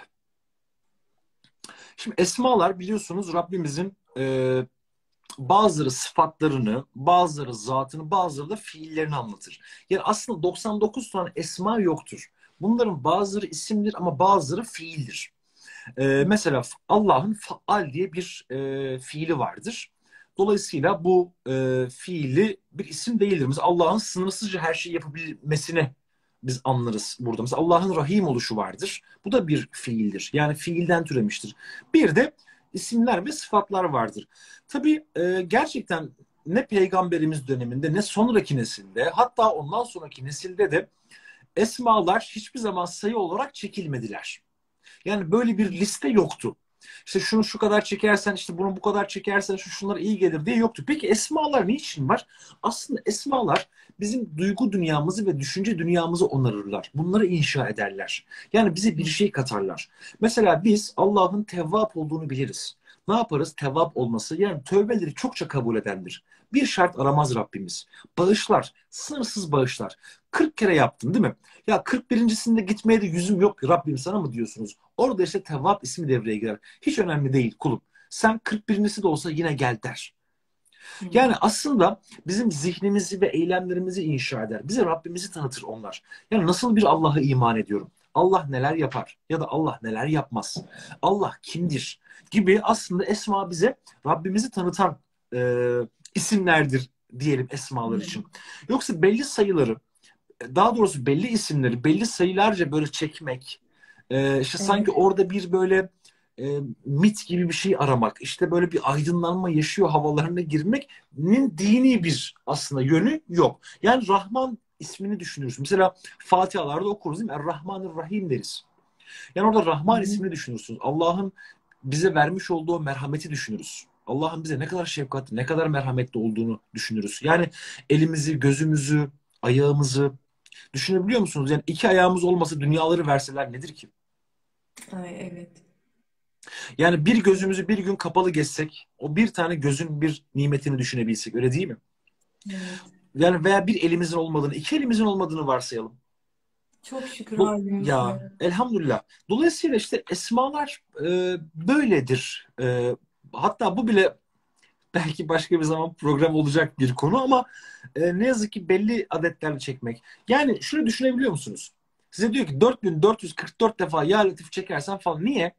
Şimdi esmalar biliyorsunuz Rabbimizin bazıları sıfatlarını, bazıları zatını, bazıları da fiillerini anlatır. Yani aslında 99 tane esma yoktur. Bunların bazıları isimdir ama bazıları fiildir. Mesela Allah'ın faal diye bir fiili vardır. Dolayısıyla bu fiili bir isim değildir. Mesela Allah'ın sınırsızca her şeyi yapabilmesine biz anlarız burada. Mesela Allah'ın rahim oluşu vardır. Bu da bir fiildir. Yani fiilden türemiştir. Bir de isimler ve sıfatlar vardır. Tabii gerçekten ne peygamberimiz döneminde ne sonraki nesilde, hatta ondan sonraki nesilde de esmalar hiçbir zaman sayı olarak çekilmediler. Yani böyle bir liste yoktu. İşte şunu şu kadar çekersen, işte bunu bu kadar çekersen şu şunlar iyi gelir diye yoktu. Peki esmalar niçin var? Aslında esmalar bizim duygu dünyamızı ve düşünce dünyamızı onarırlar. Bunları inşa ederler. Yani bize bir şey katarlar. Mesela biz Allah'ın Tevvap olduğunu biliriz. ne yaparız? Tevvap olması, yani tövbeleri çokça kabul edendir. Bir şart aramaz Rabbimiz. Bağışlar, sınırsız bağışlar. 40 kere yaptın değil mi? Ya 41.sinde gitmeye de yüzüm yok Rabbim sana mı diyorsunuz? Orada işte Tevvap ismi devreye girer. Hiç önemli değil kulum. Sen 41.si de olsa yine gel der. Hı. Yani aslında bizim zihnimizi ve eylemlerimizi inşa eder. Bize Rabbimizi tanıtır onlar. Yani nasıl bir Allah'a iman ediyorum? Allah neler yapar ya da Allah neler yapmaz? Allah kimdir? Gibi aslında esma bize Rabbimizi tanıtan e, isimlerdir diyelim esmalar Hı. için. Yoksa belli sayıları, daha doğrusu belli isimleri belli sayılarca böyle çekmek, işte sanki Evet. orada bir böyle mit gibi bir şey aramak, işte böyle bir aydınlanma yaşıyor havalarına girmenin dini bir aslında yönü yok. Yani Rahman ismini düşünürüz. Mesela Fatihalarda okuruz değil mi? Er-Rahmanir-Rahim deriz. Yani orada Hı Rahman hı. ismini düşünürsünüz. Allah'ın bize vermiş olduğu merhameti düşünürüz. Allah'ın bize ne kadar şefkatli, ne kadar merhametli olduğunu düşünürüz. Yani elimizi, gözümüzü, ayağımızı düşünebiliyor musunuz? Yani iki ayağımız olmasa dünyaları verseler nedir ki? Ay, evet. Yani bir gözümüzü bir gün kapalı gezsek, o bir tane gözün bir nimetini düşünebilsek, öyle değil mi? Evet. Yani veya bir elimizin olmadığını, iki elimizin olmadığını varsayalım. Çok şükür Ya halimize. elhamdülillah. Dolayısıyla işte esmalar böyledir. Hatta bu bile belki başka bir zaman program olacak bir konu ama ne yazık ki belli adetlerle çekmek. Yani şunu düşünebiliyor musunuz? Size diyor ki 4444 defa ya Latif çekersen falan. Niye?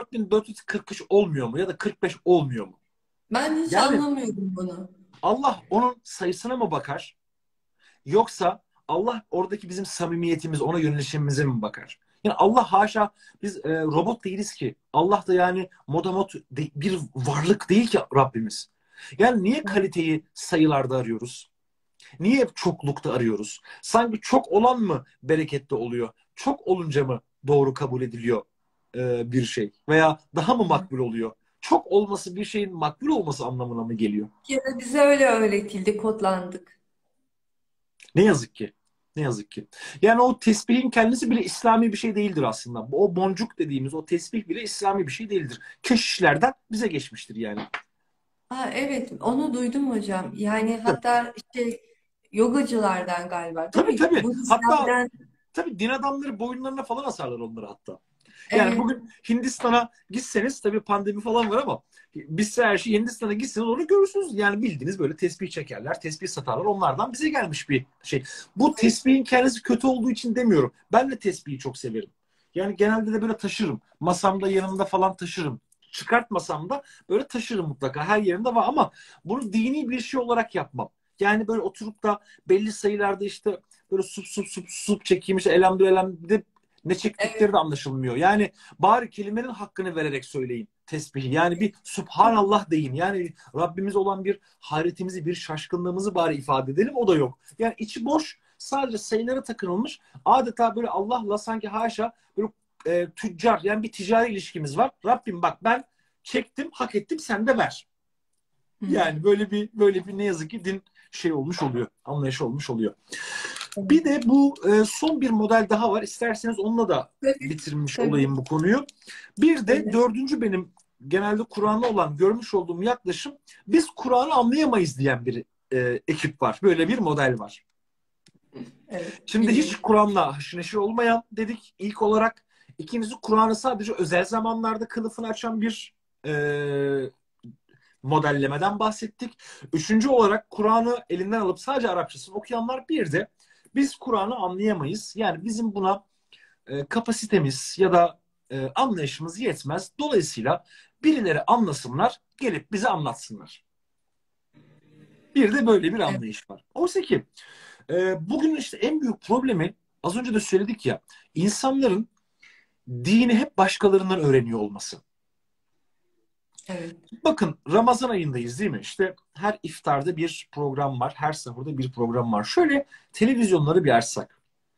4443 olmuyor mu? Ya da 45 olmuyor mu? Ben hiç Yani anlamıyordum bunu. Allah onun sayısına mı bakar? Yoksa Allah oradaki bizim samimiyetimiz, ona yönelişimize mi bakar? Yani Allah haşa biz robot değiliz ki. Allah da yani modamot bir varlık değil ki Rabbimiz. Yani niye kaliteyi sayılarda arıyoruz? Niye hep çoklukta arıyoruz? Sanki çok olan mı bereketli oluyor? Çok olunca mı doğru kabul ediliyor bir şey? Veya daha mı makbul oluyor? Çok olması bir şeyin makbul olması anlamına mı geliyor? Ya da bize öyle öğretildi, kodlandık. Ne yazık ki. Ne yazık ki. Yani o tesbihin kendisi bile İslami bir şey değildir aslında. O boncuk dediğimiz o tesbih bile İslami bir şey değildir. Keşişlerden bize geçmiştir yani. Ha, evet, onu duydum hocam. Yani hatta yogacılardan galiba, değil Tabii mi? tabii. Hatta Budistlerden. tabii din adamları boyunlarına falan asarlar onları hatta. Yani Evet, bugün Hindistan'a gitseniz tabii pandemi falan var ama biz her şey Hindistan'a gitseniz onu görürsünüz. Yani bildiğiniz böyle tesbih çekerler, tesbih satarlar. Onlardan bize gelmiş bir şey. Bu tesbihin kendisi kötü olduğu için demiyorum. Ben de tesbihi çok severim. Yani genelde de böyle taşırım. Masamda yanımda falan taşırım. Çıkartmasam da böyle taşırım mutlaka. Her yerinde var ama bunu dini bir şey olarak yapmam. Yani böyle oturup da belli sayılarda işte böyle sup çekeyim işte elhamdülillah ne çektikleri evet. de anlaşılmıyor. Yani bari kelimenin hakkını vererek söyleyin tesbihi. Yani bir Subhanallah deyin. Yani Rabbimiz olan bir hayretimizi, bir şaşkınlığımızı bari ifade edelim. O da yok. Yani içi boş, sadece sayılara takınılmış. Adeta böyle Allah'la sanki haşa böyle tüccar yani bir ticari ilişkimiz var. Rabbim bak ben çektim, hak ettim sen de ver. Hı hı. Yani böyle bir ne yazık ki din şey olmuş oluyor. Anlayışı olmuş oluyor. Bir Evet. de bu son bir model daha var. İsterseniz onunla da Tabii, bitirmiş tabii, olayım bu konuyu. Bir de tabii. dördüncü benim genelde Kur'an'a olan görmüş olduğum yaklaşım biz Kur'an'ı anlayamayız diyen bir ekip var. Böyle bir model var. Evet, Şimdi hiç biliyorum. Kur'an'la haşır neşir olmayan dedik ilk olarak. İkincisi Kur'an'ı sadece özel zamanlarda kılıfını açan bir modellemeden bahsettik. Üçüncü olarak Kur'an'ı elinden alıp sadece Arapçasını okuyanlar bir de biz Kur'an'ı anlayamayız. Yani bizim buna kapasitemiz ya da anlayışımız yetmez. Dolayısıyla birileri anlasınlar, gelip bize anlatsınlar. Bir de böyle bir Evet, anlayış var. Oysa ki bugün işte en büyük problemi az önce de söyledik ya, insanların dini hep başkalarından öğreniyor olması. evet. Bakın Ramazan ayındayız değil mi? İşte her iftarda bir program var, her sahurda bir program var. Şöyle televizyonları bir açsak,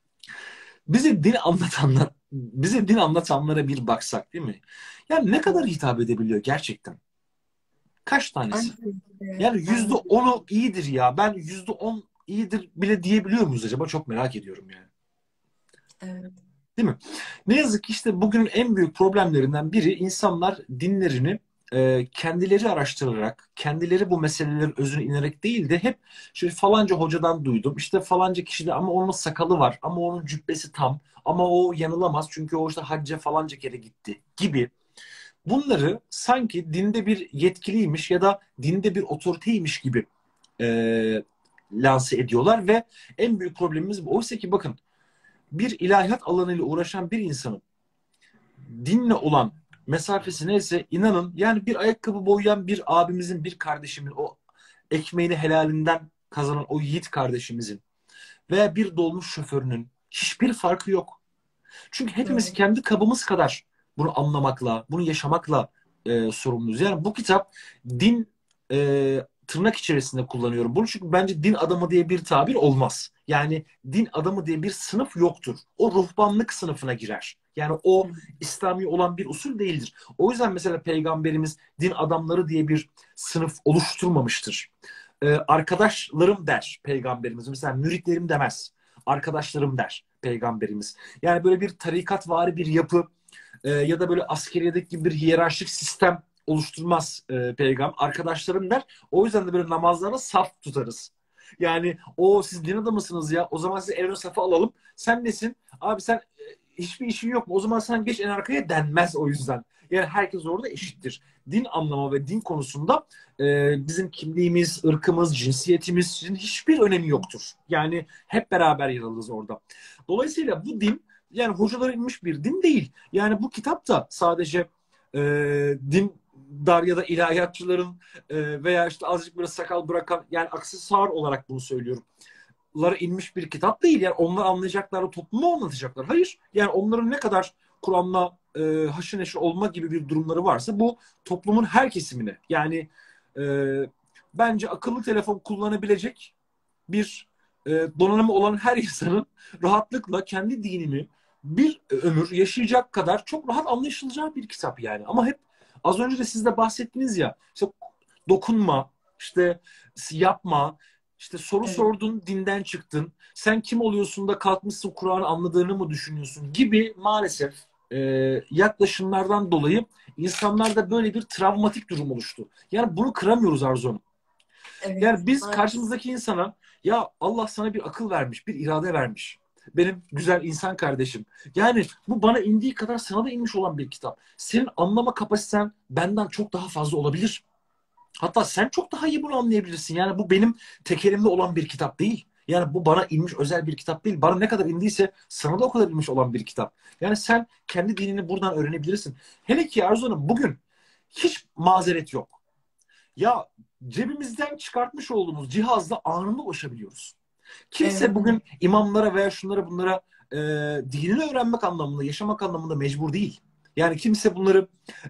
bize din anlatanlara bir baksak değil mi? Yani ne kadar Evet. hitap edebiliyor gerçekten? Kaç tanesi? Aynı şey. Yani yüzde Evet. onu iyidir ya. Ben %10 iyidir bile diyebiliyor muyuz acaba? Çok merak ediyorum yani. Evet. Değil mi? Ne yazık ki işte bugünün en büyük problemlerinden biri insanlar dinlerini kendileri araştırarak, kendileri bu meselelerin özüne inerek değil de hep şöyle falanca hocadan duydum, işte falanca kişide ama onun sakalı var, ama onun cübbesi tam, ama o yanılamaz çünkü o işte hacca falanca kere gitti gibi. Bunları sanki dinde bir yetkiliymiş ya da dinde bir otoriteymiş gibi e, lanse ediyorlar ve en büyük problemimiz bu. Oysa ki bakın, bir ilahiyat alanıyla uğraşan bir insanın dinle olan mesafesi neyse, inanın yani bir ayakkabı boyayan bir abimizin, bir kardeşimin, o ekmeğini helalinden kazanan o yiğit kardeşimizin veya bir dolmuş şoförünün hiçbir farkı yok. Çünkü hepimiz Doğru. kendi kabımız kadar bunu anlamakla, bunu yaşamakla sorumluyuz. Yani bu kitap din, tırnak içerisinde kullanıyorum bunu, çünkü bence din adamı diye bir tabir olmaz. Yani din adamı diye bir sınıf yoktur. O ruhbanlık sınıfına girer. Yani o İslami olan bir usul değildir. O yüzden mesela Peygamberimiz din adamları diye bir sınıf oluşturmamıştır. Arkadaşlarım der Peygamberimiz. Mesela müritlerim demez. Arkadaşlarım der Peygamberimiz. Yani böyle bir tarikatvari bir yapı ya da böyle askeriyedeki gibi bir hiyerarşik sistem oluşturmaz peygamber. Arkadaşlarım der. O yüzden de böyle namazlara saf tutarız. Yani o siz din adamısınız ya. O zaman sizi en ön safa alalım. Sen nesin? Abi sen hiçbir işin yok mu? O zaman sen geç en arkaya denmez o yüzden. Yani herkes orada eşittir. Din anlamı ve din konusunda bizim kimliğimiz, ırkımız, cinsiyetimizin hiçbir önemi yoktur. Yani hep beraber yer alırız orada. Dolayısıyla bu din yani hocalara inmiş bir din değil. Yani bu kitap da sadece e, din dar ya da ilahiyatçıların veya işte azıcık böyle sakal bırakan, yani aksesuar olarak bunu söylüyorum, lara inmiş bir kitap değil. Yani onlar anlayacakları toplumu anlatacaklar. Hayır. Yani onların ne kadar Kur'an'la haşır neşir olma gibi bir durumları varsa bu toplumun her kesimine. Yani e, bence akıllı telefon kullanabilecek bir donanımı olan her insanın rahatlıkla kendi dinini bir ömür yaşayacak kadar çok rahat anlaşılacağı bir kitap yani. Ama hep az önce de siz de bahsettiniz ya, işte dokunma, işte yapma, işte soru Evet. sordun, dinden çıktın. Sen kim oluyorsun da kalkmışsın Kur'an'ı anladığını mı düşünüyorsun gibi maalesef e, yaklaşımlardan dolayı insanlarda böyle bir travmatik durum oluştu. Yani bunu kıramıyoruz Arzu Hanım. Evet. Yani biz Maalesef. karşımızdaki insana, ya Allah sana bir akıl vermiş, bir irade vermiş. Benim güzel insan kardeşim. Yani bu bana indiği kadar sana da inmiş olan bir kitap. Senin anlama kapasiten benden çok daha fazla olabilir. Hatta sen çok daha iyi bunu anlayabilirsin. Yani bu benim tekelimde olan bir kitap değil. Yani bu bana inmiş özel bir kitap değil. Bana ne kadar indiyse sana da o kadar inmiş olan bir kitap. Yani sen kendi dinini buradan öğrenebilirsin. Hele ki Arzu Hanım, bugün hiç mazeret yok. Ya cebimizden çıkartmış olduğumuz cihazla anında ulaşabiliyoruz. Kimse Evet. bugün imamlara veya şunlara bunlara e, dinini öğrenmek anlamında, yaşamak anlamında mecbur değil. Yani kimse bunları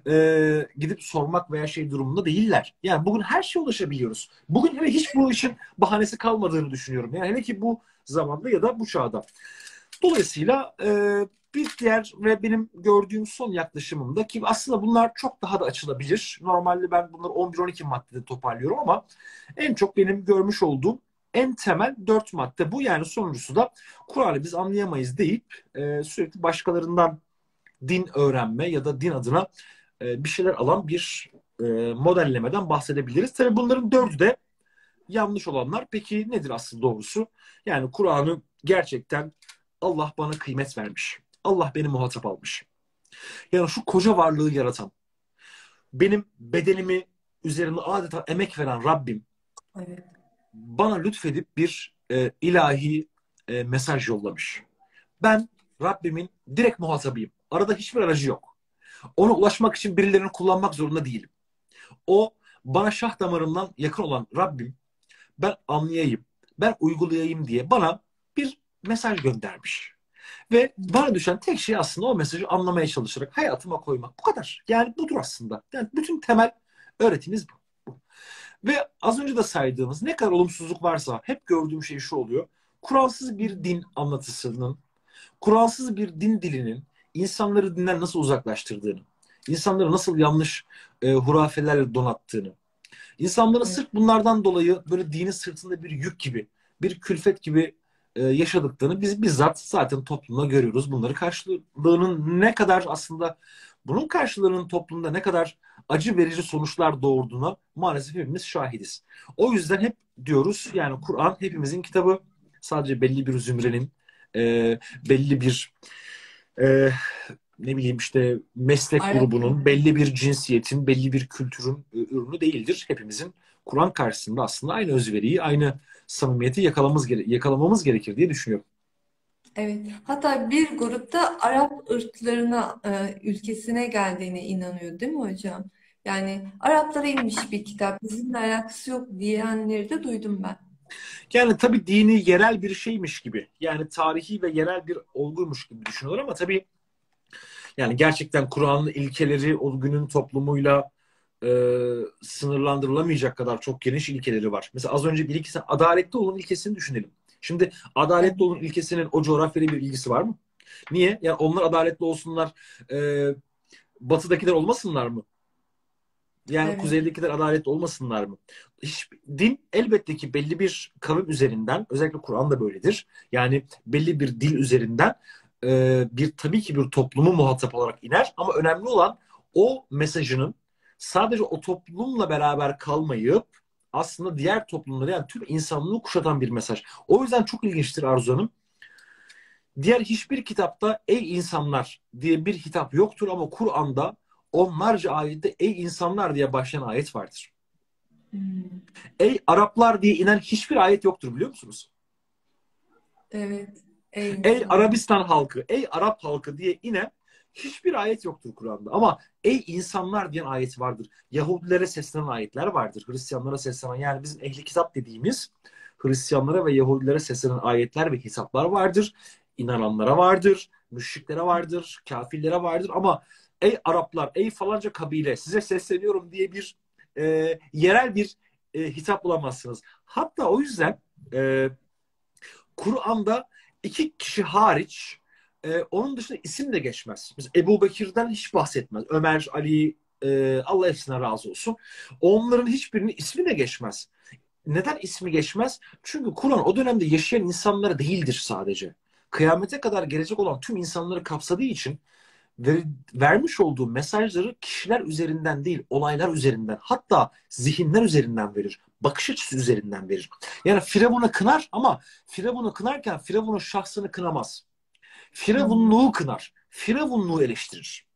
gidip sormak veya şey durumunda değiller. Yani bugün her şeye ulaşabiliyoruz. Bugün hele hiç bu işin bahanesi kalmadığını düşünüyorum. Yani hele ki bu zamanda ya da bu çağda. Dolayısıyla bir diğer ve benim gördüğüm son yaklaşımımda, ki aslında bunlar çok daha da açılabilir. Normalde ben bunları 11-12 maddede toparlıyorum ama en çok benim görmüş olduğum en temel 4 madde bu. Yani sonuncusu da Kur'an'ı biz anlayamayız deyip sürekli başkalarından din öğrenme ya da din adına bir şeyler alan bir modellemeden bahsedebiliriz. Tabii bunların dördü de yanlış olanlar. Peki nedir asıl doğrusu? Yani Kur'an'ı gerçekten Allah bana kıymet vermiş. Allah beni muhatap almış. Yani şu koca varlığı yaratan, benim bedenimi üzerine adeta emek veren Rabbim Evet. bana lütfedip bir ilahi mesaj yollamış. Ben Rabbimin direkt muhatabıyım. Arada hiçbir aracı yok. Ona ulaşmak için birilerini kullanmak zorunda değilim. O bana şah damarımdan yakın olan Rabbim, ben anlayayım, ben uygulayayım diye bana bir mesaj göndermiş. Ve bana düşen tek şey aslında o mesajı anlamaya çalışarak hayatıma koymak. Bu kadar. Yani budur aslında. Yani bütün temel öğretimiz bu. Ve az önce de saydığımız ne kadar olumsuzluk varsa hep gördüğüm şey şu oluyor. Kuralsız bir din anlatısının, kuralsız bir din dilinin insanları dinden nasıl uzaklaştırdığını, insanları nasıl yanlış hurafelerle donattığını, İnsanların Evet. sırf bunlardan dolayı böyle dinin sırtında bir yük gibi, bir külfet gibi yaşadıklarını biz bizzat zaten toplumda görüyoruz. Bunları karşılığının ne kadar aslında bunun karşılığının toplumda ne kadar acı verici sonuçlar doğurduğuna maalesef hepimiz şahidiz. O yüzden hep diyoruz yani Kur'an hepimizin kitabı, sadece belli bir zümrenin, belli bir e, ne bileyim işte meslek Ara- grubunun, belli bir cinsiyetin, belli bir kültürün ürünü değildir. Hepimizin Kur'an karşısında aslında aynı özveriyi, aynı samimiyeti yakalamamız gerekir diye düşünüyorum. Evet. Hatta bir grupta Arap ırklarına, ülkesine geldiğine inanıyor, değil mi hocam? Yani Araplara inmiş bir kitap, bizimle alakası yok diyenleri de duydum ben. Yani tabii dini yerel bir şeymiş gibi, yani tarihi ve yerel bir olguymuş gibi düşünüyorlar ama tabii yani gerçekten Kur'an'ın ilkeleri o günün toplumuyla e, sınırlandırılamayacak kadar çok geniş ilkeleri var. Mesela az önce bir ilkesi, adaletli olun ilkesini düşünelim. Şimdi Evet. adaletli olun ilkesinin o coğrafyayla bir ilgisi var mı? Niye? Yani onlar adaletli olsunlar, batıdakiler olmasınlar mı? Yani Evet. kuzeydekiler adaletli olmasınlar mı? Din elbette ki belli bir kavim üzerinden, özellikle Kur'an da böyledir. Yani belli bir dil üzerinden tabii ki bir toplumu muhatap olarak iner ama önemli olan o mesajının sadece o toplumla beraber kalmayıp aslında diğer toplumları, yani tüm insanlığı kuşatan bir mesaj. O yüzden çok ilginçtir Arzu Hanım. Diğer hiçbir kitapta ey insanlar diye bir hitap yoktur ama Kur'an'da onlarca ayette ey insanlar diye başlayan ayet vardır. Hmm. Ey Araplar diye inen hiçbir ayet yoktur, biliyor musunuz? Evet. Ey Ey insan. Arabistan halkı, ey Arap halkı diye inen hiçbir ayet yoktur Kur'an'da. Ama ey insanlar diyen ayet vardır. Yahudilere seslenen ayetler vardır. Hristiyanlara seslenen, yani bizim ehli kitap dediğimiz Hristiyanlara ve Yahudilere seslenen ayetler ve hitaplar vardır. İnananlara vardır, müşriklere vardır, kafirlere vardır. Ama ey Araplar, ey falanca kabile size sesleniyorum diye bir yerel bir hitap bulamazsınız. Hatta o yüzden e, Kur'an'da iki kişi hariç onun dışında isim de geçmez. Mesela Ebu Bekir'den hiç bahsetmez. Ömer, Ali, Allah hepsine razı olsun. Onların hiçbirinin ismi de geçmez. Neden ismi geçmez? Çünkü Kur'an o dönemde yaşayan insanlara değildir sadece. Kıyamete kadar gelecek olan tüm insanları kapsadığı için vermiş olduğu mesajları kişiler üzerinden değil, olaylar üzerinden, hatta zihinler üzerinden verir. Bakış açısı üzerinden verir. Yani Firavun'u kınar ama Firavun'u kınarken Firavun'un şahsını kınamaz. Hmm. Firavunluğu kınar. Firavunluğu eleştirir.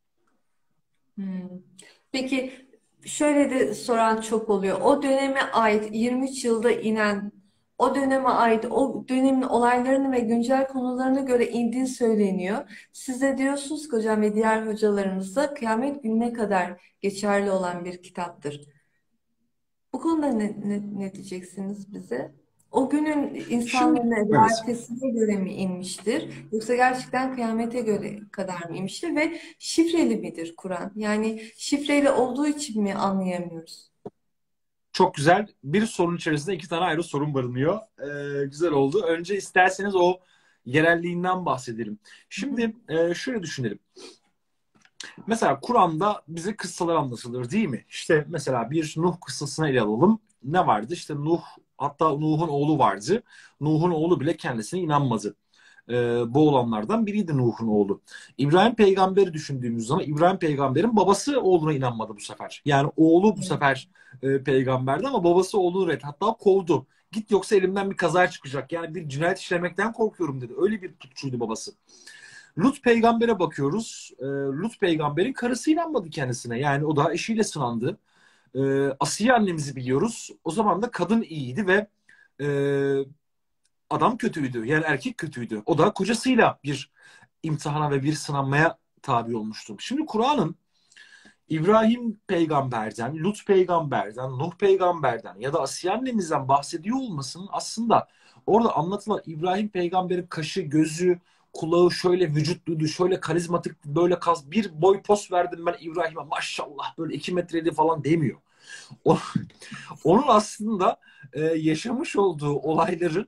Hmm. Peki şöyle de soran çok oluyor. O döneme ait 23 yılda inen, o döneme ait o dönemin olaylarını ve güncel konularına göre indiği söyleniyor. Siz de diyorsunuz ki hocam ve diğer hocalarımız da kıyamet gününe kadar geçerli olan bir kitaptır. Bu konuda ne diyeceksiniz bize? O günün Şimdi insanların evet. realitesine göre mi inmiştir? Yoksa gerçekten kıyamete göre kadar mı inmiştir? Ve şifreli midir Kur'an? Yani şifreli olduğu için mi anlayamıyoruz? Çok güzel. Bir sorun içerisinde iki tane ayrı sorun barınıyor. Güzel oldu. Önce isterseniz o yerelliğinden bahsedelim. Hı hı. Şimdi şöyle düşünelim. Mesela Kur'an'da bize kıssalar anlatılır değil mi? İşte mesela bir Nuh kıssasını ele alalım. Ne vardı? İşte Nuh, hatta Nuh'un oğlu vardı. Nuh'un oğlu bile kendisine inanmadı. Bu olanlardan biriydi Nuh'un oğlu. İbrahim peygamberi düşündüğümüz zaman İbrahim peygamberin babası oğluna inanmadı bu sefer. Yani oğlu bu sefer peygamberdi ama babası oğlunu hatta kovdu. Git yoksa elimden bir kaza çıkacak. Yani bir cinayet işlemekten korkuyorum dedi. Öyle bir tutçuydu babası. Lut peygambere bakıyoruz. Lut peygamberin karısı inanmadı kendisine. Yani o da eşiyle sınandı. Asiye annemizi biliyoruz. O zaman da kadın iyiydi ve e, adam kötüydü. Yani erkek kötüydü. O da kocasıyla bir imtihana ve bir sınanmaya tabi olmuştu. Şimdi Kur'an'ın İbrahim peygamberden, Lut peygamberden, Nuh peygamberden ya da Asiye annemizden bahsediyor olmasının aslında orada anlatılan İbrahim peygamberin kaşı, gözü, kulağı şöyle vücutluydu, şöyle karizmatik, böyle kas, bir boy poz verdim ben İbrahim'e maşallah böyle 2 metreydi falan demiyor. O, onun aslında yaşamış olduğu olayların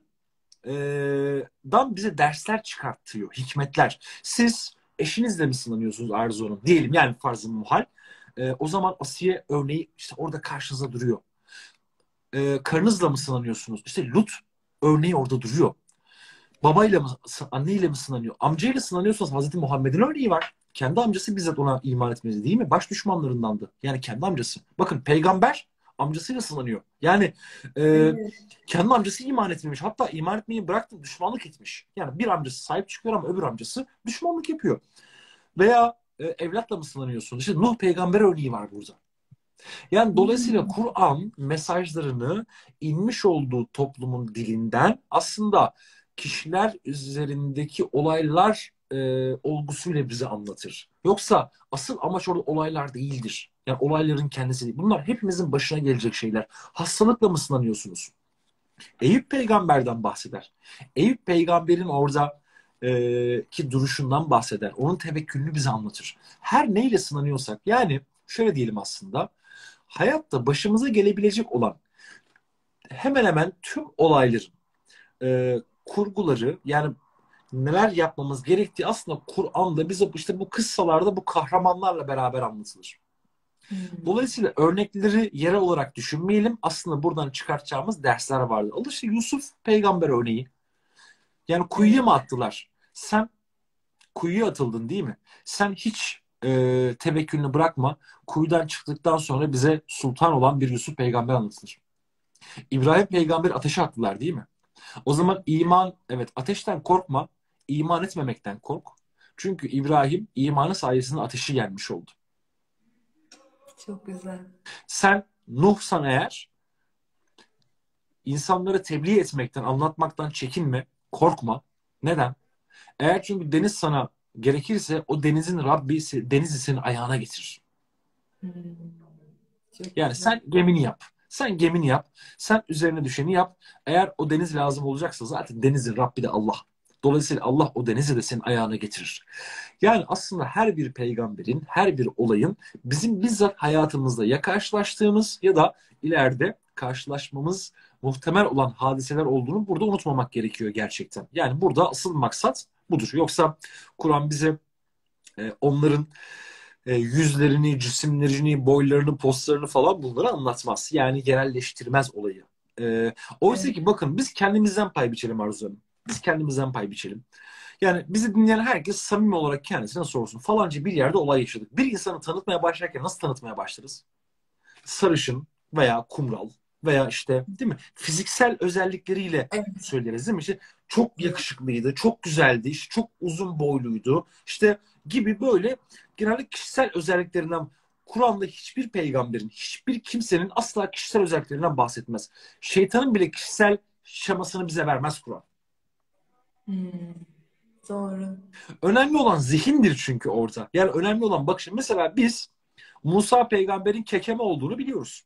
dan bize dersler çıkartıyor, hikmetler. Siz eşinizle mi sınanıyorsunuz Arzu Hanım? Diyelim yani farzı muhal. O zaman Asiye örneği işte orada karşınıza duruyor. Karınızla mı sınanıyorsunuz? İşte Lut örneği orada duruyor. Babayla mı, anneyle mi sınanıyor? Amcayla sınanıyorsanız Hazreti Muhammed'in örneği var. Kendi amcası bizzat ona iman etmedi değil mi? Baş düşmanlarındandı. Yani kendi amcası. Bakın peygamber amcasıyla sınanıyor. Yani e, Evet. kendi amcası iman etmemiş. Hatta iman etmeyi bıraktı, düşmanlık etmiş. Yani bir amcası sahip çıkıyor ama öbür amcası düşmanlık yapıyor. Veya evlatla mı sınanıyorsun? İşte Nuh peygamber örneği var burada. Yani dolayısıyla Hmm. Kur'an mesajlarını inmiş olduğu toplumun dilinden aslında kişiler üzerindeki olaylar olgusuyla bize anlatır. Yoksa asıl amaç orada olaylar değildir. Yani olayların kendisi değil. Bunlar hepimizin başına gelecek şeyler. Hastalıkla mı sınanıyorsunuz? Eyüp peygamberden bahseder. Eyüp peygamberin orada ki duruşundan bahseder. Onun tevekkülünü bize anlatır. Her neyle sınanıyorsak yani şöyle diyelim aslında hayatta başımıza gelebilecek olan hemen hemen tüm olayların kurguları yani neler yapmamız gerektiği aslında Kur'an'da bize işte bu kıssalarda bu kahramanlarla beraber anlatılır. Hmm. Dolayısıyla örnekleri yerel olarak düşünmeyelim. Aslında buradan çıkartacağımız dersler vardır. Al işte Yusuf peygamber örneği. Yani kuyuya Evet. mı attılar? Sen kuyuya atıldın değil mi? Sen hiç tevekkülünü bırakma. Kuyudan çıktıktan sonra bize sultan olan bir Yusuf peygamber anlatılır. İbrahim peygamber ateşe attılar değil mi? O zaman iman, evet ateşten korkma, iman etmemekten kork. Çünkü İbrahim imanı sayesinde ateşi yenmiş oldu. Çok güzel. Sen Nuh'san eğer insanları tebliğ etmekten, anlatmaktan çekinme, korkma. Neden? Eğer çünkü deniz sana gerekirse o denizin Rabbi denizi senin ayağına getirir. Hmm. Çok Yani güzel. sen gemini yap. Sen gemini yap. Sen üzerine düşeni yap. Eğer o deniz lazım olacaksa zaten denizin Rabbi de Allah. Dolayısıyla Allah o denizi de senin ayağına getirir. Yani aslında her bir peygamberin, her bir olayın bizim bizzat hayatımızda ya karşılaştığımız ya da ileride karşılaşmamız muhtemel olan hadiseler olduğunu burada unutmamak gerekiyor gerçekten. Yani burada asıl maksat budur. Yoksa Kur'an bize onların yüzlerini, cisimlerini, boylarını, postlarını falan bunları anlatmaz. Yani yerelleştirmez olayı. Oysa Evet. ki bakın biz kendimizden pay biçelim Arzu Hanım. Biz kendimizden pay biçelim. Yani bizi dinleyen herkes samimi olarak kendisine sorsun. Falanca bir yerde olay yaşadık. Bir insanı tanıtmaya başlarken nasıl tanıtmaya başlarız? Sarışın veya kumral veya işte değil mi? Fiziksel özellikleriyle Evet. söyleriz değil mi? İşte çok yakışıklıydı, çok güzeldi, işte çok uzun boyluydu. İşte gibi böyle genelde kişisel özelliklerinden Kur'an'da hiçbir peygamberin, hiçbir kimsenin asla kişisel özelliklerinden bahsetmez. Şeytanın bile kişisel şemasını bize vermez Kur'an. Hmm. Doğru. Önemli olan zihindir çünkü orada. Yani önemli olan bakış. Mesela biz Musa peygamberin kekeme olduğunu biliyoruz.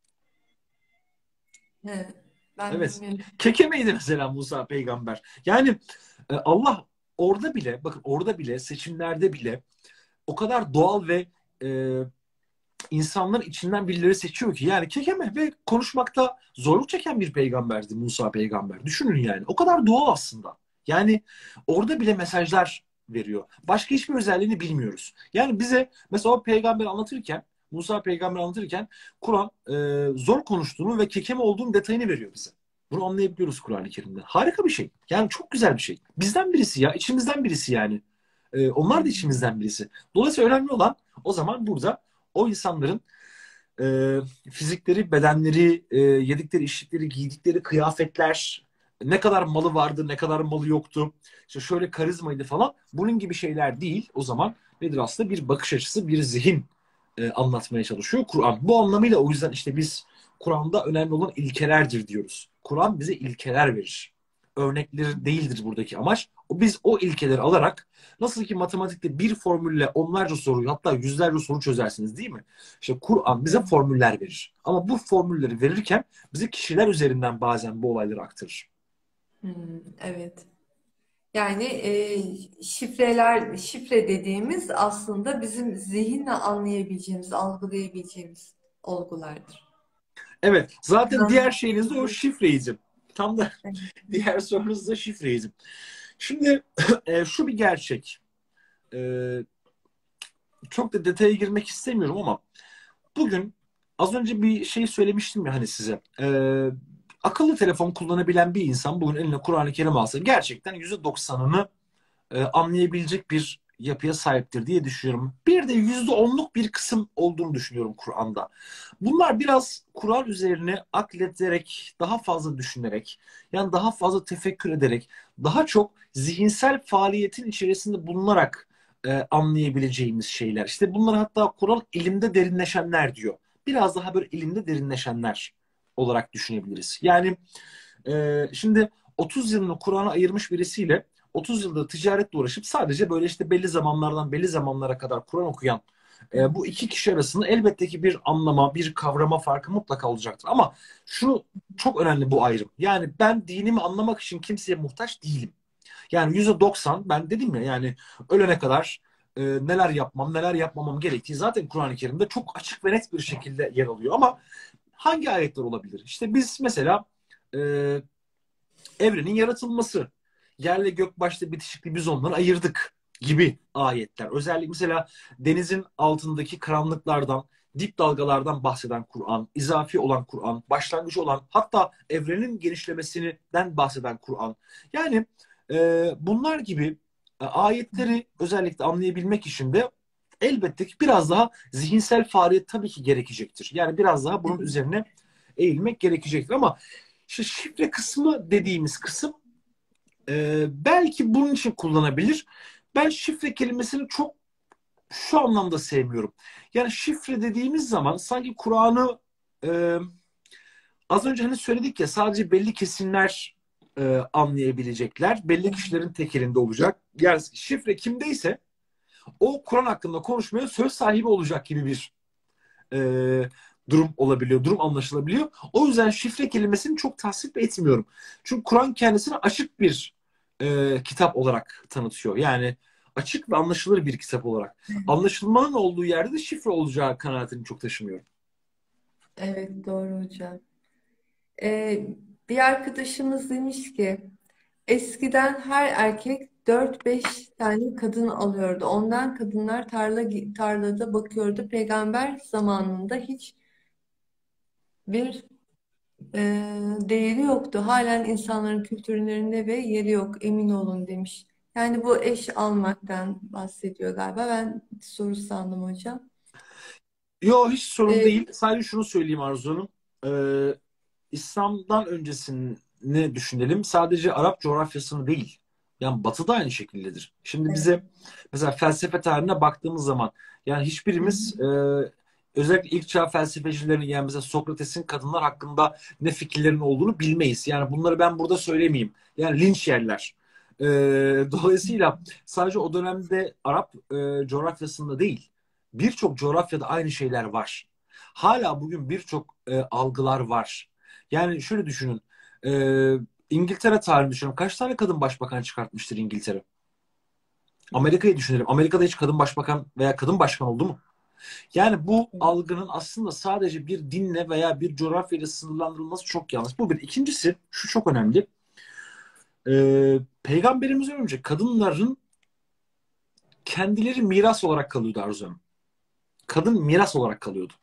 Evet. Ben Evet. bilmiyorum. Kekemeydi mesela Musa peygamber. Yani Allah orada bile, bakın orada bile, seçimlerde bile o kadar doğal ve e, insanların içinden birileri seçiyor ki. Yani kekeme ve konuşmakta zorluk çeken bir peygamberdi Musa peygamber. Düşünün yani. O kadar doğal aslında. Yani orada bile mesajlar veriyor. Başka hiçbir özelliğini bilmiyoruz. Yani bize mesela o peygamber anlatırken, Musa peygamber anlatırken Kur'an zor konuştuğunu ve kekeme olduğunu detayını veriyor bize. Bunu anlayabiliyoruz Kur'an-ı Kerim'de. Harika bir şey. Yani çok güzel bir şey. Bizden birisi ya, içimizden birisi yani. Onlar da Hmm. içimizden birisi. Dolayısıyla önemli olan o zaman burada o insanların e, fizikleri, bedenleri, yedikleri, içtikleri, giydikleri kıyafetler, ne kadar malı vardı, ne kadar malı yoktu, işte şöyle karizmaydı falan. Bunun gibi şeyler değil. O zaman nedir aslında? Bir bakış açısı, bir zihin anlatmaya çalışıyor Kur'an. Bu anlamıyla o yüzden işte biz Kur'an'da önemli olan ilkelerdir diyoruz. Kur'an bize ilkeler verir. Örnekleri değildir buradaki amaç. Biz o ilkeleri alarak nasıl ki matematikte bir formülle onlarca soruyu hatta yüzlerce soru çözersiniz değil mi? İşte Kur'an bize Evet. formüller verir. Ama bu formülleri verirken bize kişiler üzerinden bazen bu olayları aktarır. Hmm. Evet. Yani şifre dediğimiz aslında bizim zihinle anlayabileceğimiz, algılayabileceğimiz olgulardır. Evet, zaten diğer şeyiniz de o Anlayabileceğimiz. şifreyizm. Tam da Evet. diğer sorunuz da şifreyizm. Şimdi şu bir gerçek. E, Çok da detaya girmek istemiyorum ama bugün az önce bir şey söylemiştim ya hani size. Akıllı telefon kullanabilen bir insan bugün eline Kur'an-ı Kerim alsa gerçekten %90'ını anlayabilecek bir yapıya sahiptir diye düşünüyorum. Bir de %10'luk bir kısım olduğunu düşünüyorum Kur'an'da. Bunlar biraz Kur'an üzerine aklederek, daha fazla düşünerek, yani daha fazla tefekkür ederek, daha çok zihinsel faaliyetin içerisinde bulunarak anlayabileceğimiz şeyler. İşte bunlar hatta Kur'an ilimde derinleşenler diyor. Biraz daha böyle ilimde derinleşenler olarak düşünebiliriz. Yani şimdi 30 yılını Kur'an'a ayırmış birisiyle 30 yılda ticaretle uğraşıp sadece böyle işte belli zamanlardan belli zamanlara kadar Kur'an okuyan bu iki kişi arasında elbette ki bir anlama, bir kavrama farkı mutlaka olacaktır. Ama şu çok önemli bu ayrım. Yani ben dinimi anlamak için kimseye muhtaç değilim. Yani %90 ben dedim ya yani ölene kadar neler yapmam, neler yapmamam gerektiği zaten Kur'an-ı Kerim'de çok açık ve net bir şekilde yer alıyor. Ama hangi ayetler olabilir? İşte biz mesela e, evrenin yaratılması, yerle gök başta bitişikliği biz onları ayırdık gibi ayetler. Özellikle mesela denizin altındaki karanlıklardan, dip dalgalardan bahseden Kur'an, izafi olan Kur'an, başlangıcı olan hatta evrenin genişlemesinden bahseden Kur'an. Yani bunlar gibi ayetleri özellikle anlayabilmek için de elbette ki biraz daha zihinsel faaliyet tabii ki gerekecektir. Yani biraz daha bunun üzerine eğilmek gerekecektir ama işte şifre kısmı dediğimiz kısım belki bunun için kullanabilir. Ben şifre kelimesini çok şu anlamda sevmiyorum. Yani şifre dediğimiz zaman sanki Kur'an'ı e, az önce hani söyledik ya sadece belli kesimler anlayabilecekler. Belli kişilerin tek elinde olacak. Yani şifre kimdeyse o Kur'an hakkında konuşmaya söz sahibi olacak gibi bir durum olabiliyor, durum anlaşılabiliyor. O yüzden şifre kelimesini çok tasvip etmiyorum. Çünkü Kur'an kendisini açık bir kitap olarak tanıtıyor. Yani açık ve anlaşılır bir kitap olarak. Anlaşılmanın olduğu yerde de şifre olacağı kanaatini çok taşımıyorum. Evet, doğru hocam. Ee, Bir arkadaşımız demiş ki eskiden her erkek 4-5 tane kadın alıyordu. Ondan kadınlar tarlada bakıyordu. Peygamber zamanında hiç bir e, değeri yoktu. Halen insanların kültürlerinde ve yeri yok. Emin olun demiş. Yani bu eş almaktan bahsediyor galiba. Ben soru sandım hocam. Yok hiç sorun E, değil. Sadece şunu söyleyeyim Arzu Hanım. İslam'dan öncesini düşünelim. Sadece Arap coğrafyasını değil. Yani Batı da aynı şekildedir. Şimdi evet. bize mesela felsefe tarihine baktığımız zaman yani Hı hı. hiçbirimiz özellikle ilk çağ felsefecilerin yani mesela Sokrates'in kadınlar hakkında ne fikirlerinin olduğunu bilmeyiz. Yani bunları ben burada söylemeyeyim. Yani linç yerler. E, Dolayısıyla sadece o dönemde Arap coğrafyasında değil birçok coğrafyada aynı şeyler var. Hala bugün birçok algılar var. Yani şöyle düşünün. E, İngiltere tarihini düşünün. Kaç tane kadın başbakan çıkartmıştır İngiltere? Amerika'yı düşünelim. Amerika'da hiç kadın başbakan veya kadın başkan oldu mu? Yani bu algının aslında sadece bir dinle veya bir coğrafyayla sınırlandırılması çok yanlış. Bu bir. İkincisi şu çok önemli. Peygamberimizden önce kadınların kendileri miras olarak kalıyordu Arzu Hanım. Kadın miras olarak kalıyordu.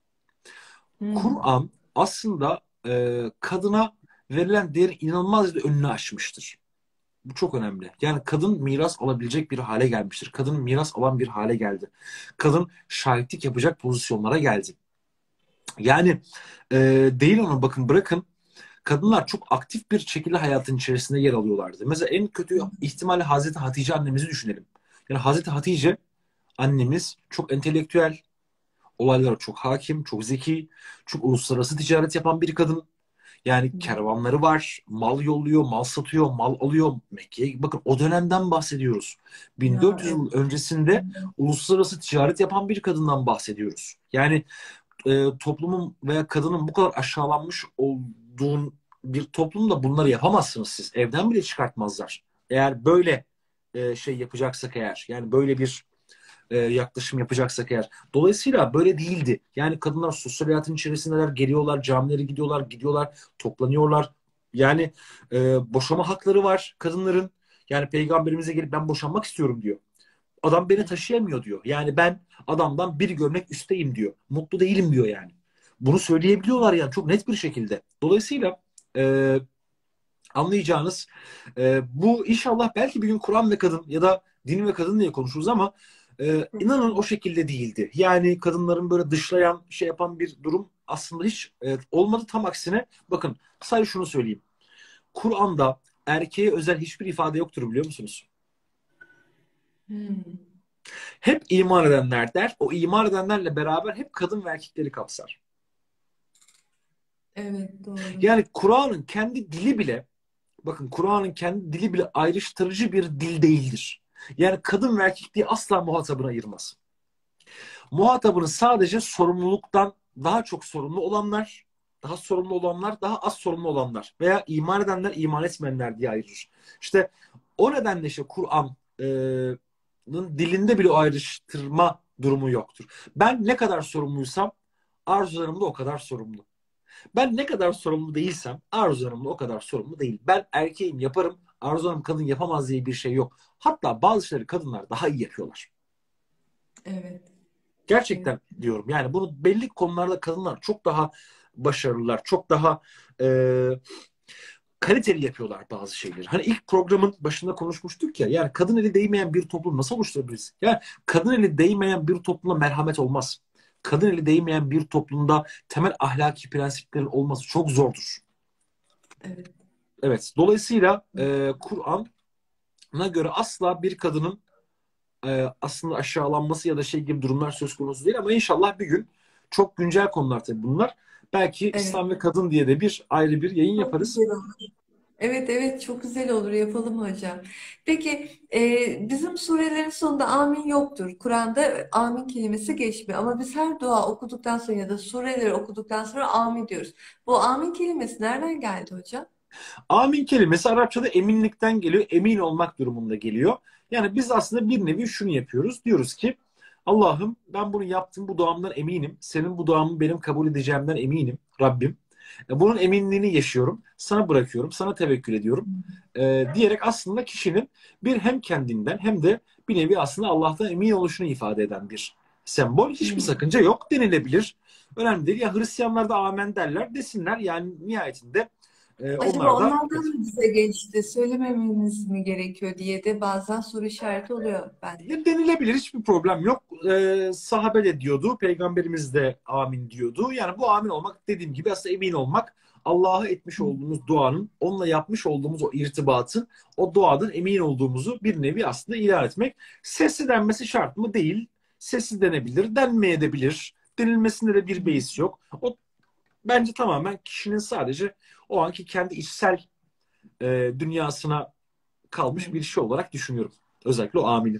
Hmm. Kur'an aslında kadına verilen değeri inanılmaz bir önünü açmıştır. Bu çok önemli. Yani kadın miras alabilecek bir hale gelmiştir. Kadın miras alan bir hale geldi. Kadın şahitlik yapacak pozisyonlara geldi. Yani e, değil onu bakın bırakın kadınlar çok aktif bir şekilde hayatın içerisinde yer alıyorlardı. Mesela en kötü ihtimalle Hazreti Hatice annemizi düşünelim. Yani Hazreti Hatice annemiz çok entelektüel, olaylara çok hakim, çok zeki, çok uluslararası ticaret yapan bir kadın. Yani kervanları var, mal yolluyor, mal satıyor, mal alıyor Mekke'ye. Bakın o dönemden bahsediyoruz. Ya, 1400 evet. yıl öncesinde uluslararası ticaret yapan bir kadından bahsediyoruz. Yani toplumun veya kadının bu kadar aşağılanmış olduğun bir toplumda bunları yapamazsınız siz. Evden bile çıkartmazlar. Eğer böyle şey yapacaksak eğer, yani böyle bir yaklaşım yapacaksak eğer. Dolayısıyla böyle değildi. Yani kadınlar sosyal hayatın içerisindeler, geliyorlar, camilere gidiyorlar, gidiyorlar, toplanıyorlar. Yani boşama hakları var kadınların. Yani peygamberimize gelip ben boşanmak istiyorum diyor. Adam beni taşıyamıyor diyor. Yani ben adamdan bir gömlek üstteyim diyor. Mutlu değilim diyor yani. Bunu söyleyebiliyorlar yani çok net bir şekilde. Dolayısıyla anlayacağınız bu inşallah belki bir gün Kur'an ve kadın ya da din ve kadın diye konuşuruz ama inanın o şekilde değildi. Yani kadınların böyle dışlayan, şey yapan bir durum aslında hiç olmadı. Tam aksine bakın sadece şunu söyleyeyim. Kur'an'da erkeğe özel hiçbir ifade yoktur biliyor musunuz? Hmm. Hep iman edenler der. O iman edenlerle beraber hep kadın ve erkekleri kapsar. Evet, doğru. Yani Kur'an'ın kendi dili bile bakın Kur'an'ın kendi dili bile ayrıştırıcı bir dil değildir. Yani kadın ve erkek diye asla muhatabını ayırmaz. Muhatabını sadece sorumluluktan daha çok sorumlu olanlar, daha sorumlu olanlar, daha az sorumlu olanlar veya iman edenler, iman etmeyenler diye ayırır. İşte o nedenle işte Kur'an'ın dilinde bile o ayrıştırma durumu yoktur. Ben ne kadar sorumluysam arzularım da o kadar sorumlu. Ben ne kadar sorumlu değilsem arzularım da o kadar sorumlu değil. Ben erkeğim yaparım, arzularım kadın yapamaz diye bir şey yok. Hatta bazı şeyleri kadınlar daha iyi yapıyorlar. Evet. Evet. Gerçekten diyorum. Yani bunu belli konularda kadınlar çok daha başarılılar, çok daha e, kaliteli yapıyorlar bazı şeyleri. Hani ilk programın başında konuşmuştuk ya. Yani kadın eli değmeyen bir toplum nasıl oluşturabiliriz? Yani kadın eli değmeyen bir toplumda merhamet olmaz. Kadın eli değmeyen bir toplumda temel ahlaki prensiplerin olması çok zordur. Evet. Evet. Dolayısıyla Kur'an'a göre asla bir kadının aslında aşağılanması ya da şey gibi durumlar söz konusu değil ama inşallah bir gün çok güncel konular tabii bunlar. Belki Evet. İslam ve kadın diye de bir ayrı bir yayın Çok yaparız. güzel olur. Evet, evet, çok güzel olur, yapalım hocam. Peki bizim surelerin sonunda amin yoktur. Kur'an'da amin kelimesi geçmiyor ama biz her dua okuduktan sonra ya da sureleri okuduktan sonra amin diyoruz. Bu amin kelimesi nereden geldi hocam? Amin kelimesi Arapçada eminlikten geliyor, emin olmak durumunda geliyor. Yani biz aslında bir nevi şunu yapıyoruz. Diyoruz ki Allah'ım ben bunu yaptım, bu duamdan eminim. Senin bu duamı benim kabul edeceğimden eminim Rabbim. Bunun eminliğini yaşıyorum. Sana bırakıyorum, sana tevekkül ediyorum. Diyerek aslında kişinin bir hem kendinden hem de bir nevi aslında Allah'tan emin oluşunu ifade eden bir sembol. Hiçbir Hmm. sakınca yok, denilebilir. Önemli değil. Ya Hristiyanlar da amen derler, desinler. Yani nihayetinde Acaba onlar da onlardan mı bize geçti? Söylemememiz mi gerekiyor diye de bazen soru işareti oluyor bende. denilebilir. Hiçbir problem yok. Sahabe de diyordu. Peygamberimiz de amin diyordu. Yani bu amin olmak dediğim gibi aslında emin olmak. Allah'a etmiş olduğumuz duanın, onunla yapmış olduğumuz o irtibatın, o duadan emin olduğumuzu bir nevi aslında ilan etmek. Sesli denmesi şart mı? Değil. Sessiz denebilir, denmeyebilir. Denilmesinde de bir beis yok. O bence tamamen kişinin sadece o anki kendi içsel dünyasına kalmış bir şey olarak düşünüyorum. Özellikle o amini.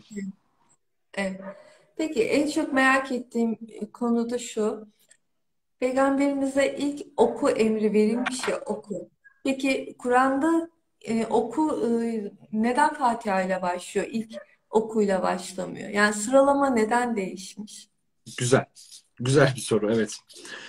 Evet. Peki en çok merak ettiğim konu da şu. Peygamberimize ilk oku emri verilmiş ya, oku. Peki Kur'an'da oku neden Fatiha ile başlıyor? İlk okuyla başlamıyor. Yani sıralama neden değişmiş? Güzel. Güzel bir soru, evet.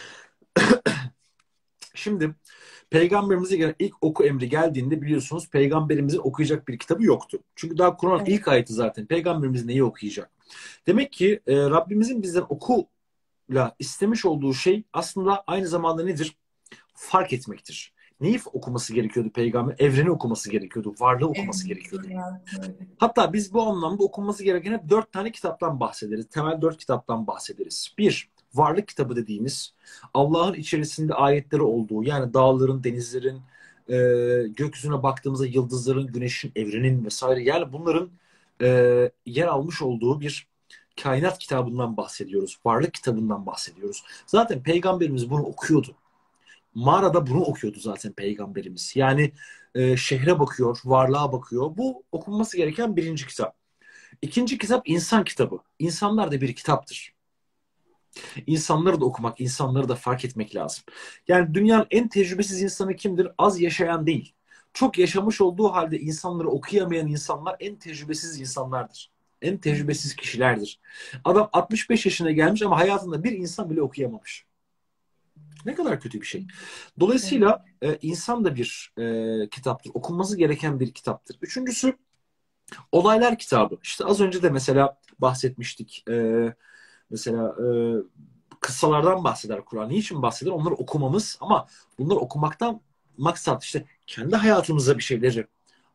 Şimdi peygamberimize gelen ilk oku emri geldiğinde biliyorsunuz peygamberimizin okuyacak bir kitabı yoktu. Çünkü daha Kur'an Evet. ilk ayeti zaten peygamberimiz neyi okuyacak? Demek ki Rabbimizin bizden okuyla istemiş olduğu şey aslında aynı zamanda nedir? Fark etmektir. Neyi okuması gerekiyordu peygamber? Evreni okuması gerekiyordu. Varlığı Evet. okuması gerekiyordu. Öyle. Hatta biz bu anlamda okunması gereken hep dört tane kitaptan bahsederiz. Temel dört kitaptan bahsederiz. Bir, varlık kitabı dediğimiz Allah'ın içerisinde ayetleri olduğu yani dağların, denizlerin, gökyüzüne baktığımızda yıldızların, güneşin, evrenin vesaire yani bunların yer almış olduğu bir kainat kitabından bahsediyoruz. Varlık kitabından bahsediyoruz. Zaten peygamberimiz bunu okuyordu. Mağarada bunu okuyordu zaten peygamberimiz. Yani şehre bakıyor, varlığa bakıyor. Bu okunması gereken birinci kitap. İkinci kitap insan kitabı. İnsanlar da bir kitaptır. İnsanları da okumak, insanları da fark etmek lazım. Yani dünyanın en tecrübesiz insanı kimdir? Az yaşayan değil. Çok yaşamış olduğu halde insanları okuyamayan insanlar en tecrübesiz insanlardır. En tecrübesiz kişilerdir. Adam 65 yaşına gelmiş ama hayatında bir insan bile okuyamamış. Ne kadar kötü bir şey. Evet. Dolayısıyla insan da bir kitaptır. Okunması gereken bir kitaptır. Üçüncüsü olaylar kitabı. İşte az önce de mesela bahsetmiştik. Mesela kıssalardan bahseder Kur'an. Niçin bahseder? Onları okumamız ama bunları okumaktan maksat işte kendi hayatımıza bir şeyleri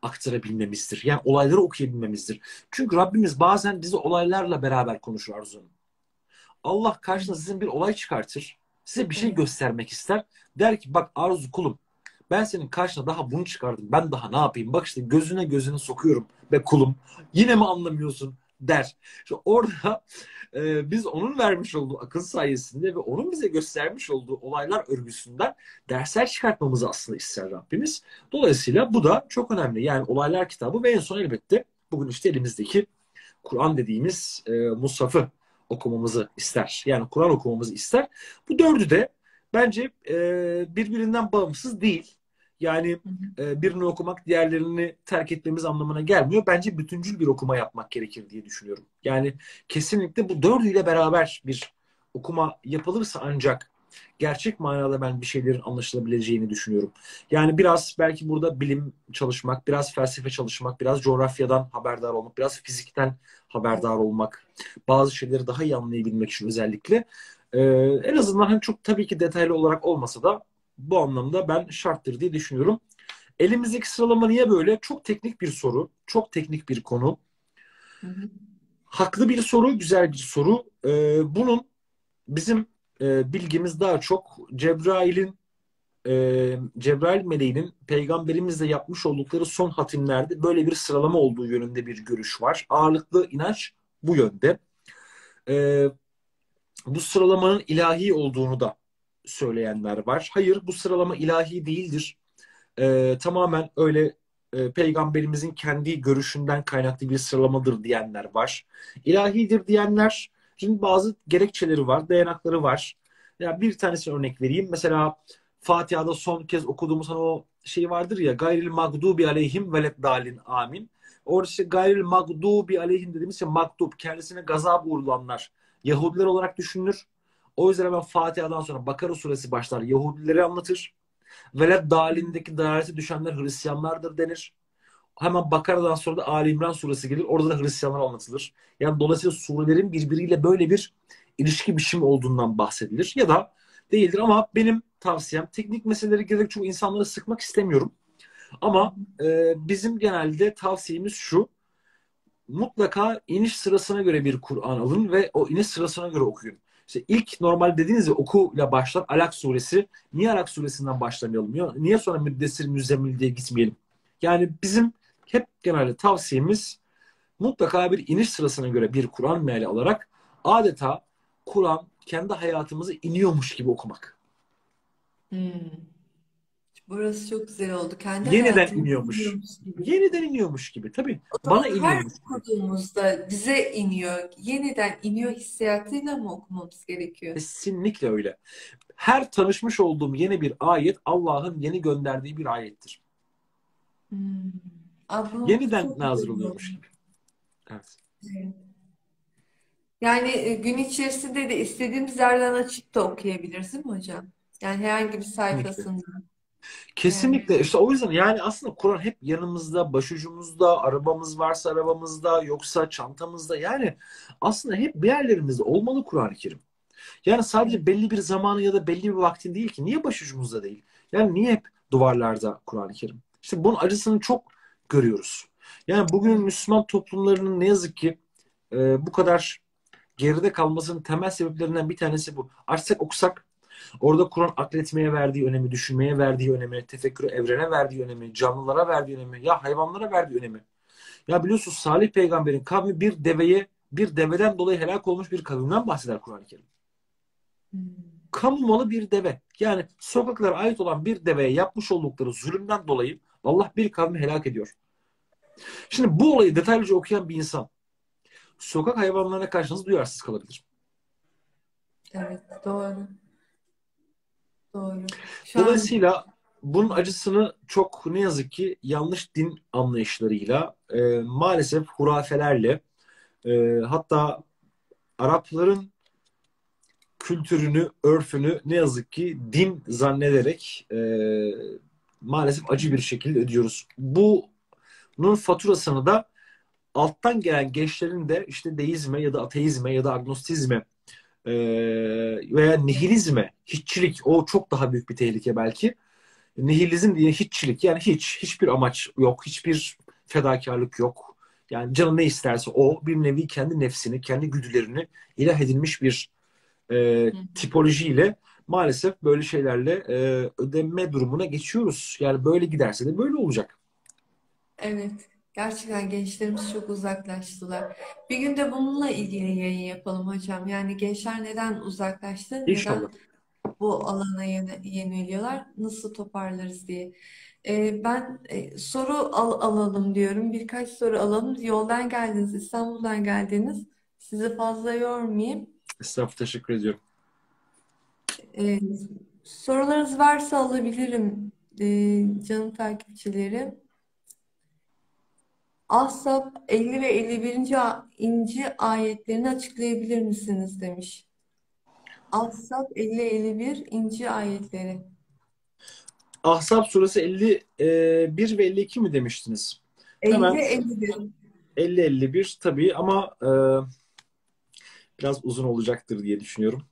aktarabilmemizdir. Yani olayları okuyabilmemizdir. Çünkü Rabbimiz bazen bizi olaylarla beraber konuşur Arzu Hanım. Allah karşınıza sizin bir olay çıkartır. Size bir şey Evet. göstermek ister. Der ki bak Arzu kulum, ben senin karşına daha bunu çıkardım. Ben daha ne yapayım? Bak işte gözüne sokuyorum be kulum. Yine mi anlamıyorsun der. İşte orada biz onun vermiş olduğu akıl sayesinde ve onun bize göstermiş olduğu olaylar örgüsünden dersler çıkartmamızı aslında ister Rabbimiz. Dolayısıyla bu da çok önemli. Yani olaylar kitabı ve en son elbette bugün işte elimizdeki Kur'an dediğimiz mushafı okumamızı ister. Yani Kur'an okumamızı ister. Bu dördü de bence birbirinden bağımsız değil. Yani Hı hı. birini okumak diğerlerini terk etmemiz anlamına gelmiyor. Bence bütüncül bir okuma yapmak gerekir diye düşünüyorum. Yani kesinlikle bu dördüyle beraber bir okuma yapılırsa ancak gerçek manada ben bir şeylerin anlaşılabileceğini düşünüyorum. Yani biraz belki burada bilim çalışmak, biraz felsefe çalışmak, biraz coğrafyadan haberdar olmak, biraz fizikten haberdar olmak, bazı şeyleri daha iyi anlayabilmek için özellikle. En azından hani çok tabii ki detaylı olarak olmasa da bu anlamda ben şarttır diye düşünüyorum. Elimizdeki sıralama niye böyle? Çok teknik bir soru, çok teknik bir konu. Hı hı. Haklı bir soru, güzel bir soru. Bunun bizim bilgimiz daha çok Cebrail meleğinin peygamberimizle yapmış oldukları son hatimlerde böyle bir sıralama olduğu yönünde bir görüş var. Ağırlıklı inanç bu yönde. E, Bu sıralamanın ilahi olduğunu da söyleyenler var. Hayır, bu sıralama ilahi değildir. Tamamen öyle peygamberimizin kendi görüşünden kaynaklı bir sıralamadır diyenler var. İlahidir diyenlerin bazı gerekçeleri var, dayanakları var. Ya bir tanesini örnek vereyim. Mesela Fatiha'da son kez okuduğumuz hani o şey vardır ya, gayril mağdubi aleyhim veleddalin amin. Orada işte gayril mağdubi aleyhim dediğimiz şey maktub, kendisine gazap uğrulanlar. Yahudiler olarak düşünülür. O yüzden hemen Fatiha'dan sonra Bakara suresi başlar. Yahudileri anlatır. Veled dalindeki dalalete düşenler Hristiyanlardır denir. Hemen Bakara'dan sonra da Ali İmran suresi gelir. Orada da Hristiyanlar anlatılır. Yani dolayısıyla surelerin birbiriyle böyle bir ilişki biçimi olduğundan bahsedilir. Ya da değildir ama benim tavsiyem teknik meseleleri gerek çok insanları sıkmak istemiyorum. Hı Ama hı. bizim genelde tavsiyemiz şu. Mutlaka iniş sırasına göre bir Kur'an alın ve o iniş sırasına göre okuyun. İşte ilk normal dediğiniz ya okuyla başlar Alak suresi. Niye Alak suresinden başlamayalım? Ya? Niye sonra Müddessir Müzzemmil diye gitmeyelim? Yani bizim hep genelde tavsiyemiz mutlaka bir iniş sırasına göre bir Kur'an meali alarak adeta Kur'an kendi hayatımızı iniyormuş gibi okumak. Hmm. Burası çok güzel oldu. Kendi Yeniden hayatımı iniyormuş. biliyormuş gibi. Yeniden iniyormuş gibi. Tabii O bana zaman her iniyormuş gibi. okuduğumuzda bize iniyor, yeniden iniyor hissiyatıyla mı okumamız gerekiyor? Kesinlikle öyle. Her tanışmış olduğum yeni bir ayet Allah'ın yeni gönderdiği bir ayettir. Hmm. Aa, bu Yeniden çok nazil güzel oluyormuş oldu. gibi. Evet. Evet. Yani gün içerisinde de istediğimiz yerden açıp da okuyabiliriz değil mi hocam? Yani herhangi bir Kesinlikle. sayfasında. Yani. Kesinlikle. İşte o yüzden yani aslında Kur'an hep yanımızda, başucumuzda, arabamız varsa arabamızda, yoksa çantamızda. Yani aslında hep bir yerlerimizde olmalı Kur'an-ı Kerim. Yani Evet. sadece belli bir zamanı ya da belli bir vaktin değil ki. Niye başucumuzda değil? Yani niye hep duvarlarda Kur'an-ı Kerim? İşte bunun acısını çok görüyoruz. Yani bugünün Evet. Müslüman toplumlarının ne yazık ki bu kadar geride kalmasının temel sebeplerinden bir tanesi bu. Açsak okusak orada Kur'an akletmeye verdiği önemi, düşünmeye verdiği önemi, tefekkürü evrene verdiği önemi, canlılara verdiği önemi, ya hayvanlara verdiği önemi. Ya biliyorsunuz Salih peygamberin kavmi bir deveden dolayı helak olmuş bir kavimden bahseder Kur'an-ı Kerim. Hmm. Kamu malı bir deve. Yani sokaklara ait olan bir deveye yapmış oldukları zulümden dolayı Allah bir kavmi helak ediyor. Şimdi bu olayı detaylıca okuyan bir insan sokak hayvanlarına karşı nasıl duyarsız kalabilir? Evet, doğru. Doğru. Şu an. Dolayısıyla bunun acısını çok ne yazık ki yanlış din anlayışlarıyla, maalesef hurafelerle, hatta Arapların kültürünü, örfünü ne yazık ki din zannederek maalesef acı bir şekilde ödüyoruz. Bunun faturasını da alttan gelen gençlerin de işte deizme ya da ateizme ya da agnostizme e, veya nihilizme, hiççilik o çok daha büyük bir tehlike belki. Nihilizm diye hiççilik. Yani hiçbir amaç yok. Hiçbir fedakarlık yok. Yani canı ne isterse o bir nevi kendi nefsini, kendi güdülerini ilah edilmiş bir tipolojiyle maalesef böyle şeylerle ödeme durumuna geçiyoruz. Yani böyle giderse de böyle olacak. Evet, gerçekten gençlerimiz çok uzaklaştılar. Bir gün de bununla ilgili yayın yapalım hocam. Yani gençler neden uzaklaştı, İnşallah. neden bu alana yöneliyorlar, nasıl toparlarız diye. Ben soru alalım diyorum. Birkaç soru alalım. Yoldan geldiniz, İstanbul'dan geldiniz. Sizi fazla yormayayım. Estağfurullah, teşekkür ediyorum. E, Sorularınız varsa alabilirim canım takipçilerim. Ahzab 50 ve 51. inci ayetlerini açıklayabilir misiniz demiş. Ahzab 50-51 inci ayetleri. Ahzab suresi 51 ve 52 mi demiştiniz? Hemen 50-51. 50-51 tabii ama biraz uzun olacaktır diye düşünüyorum.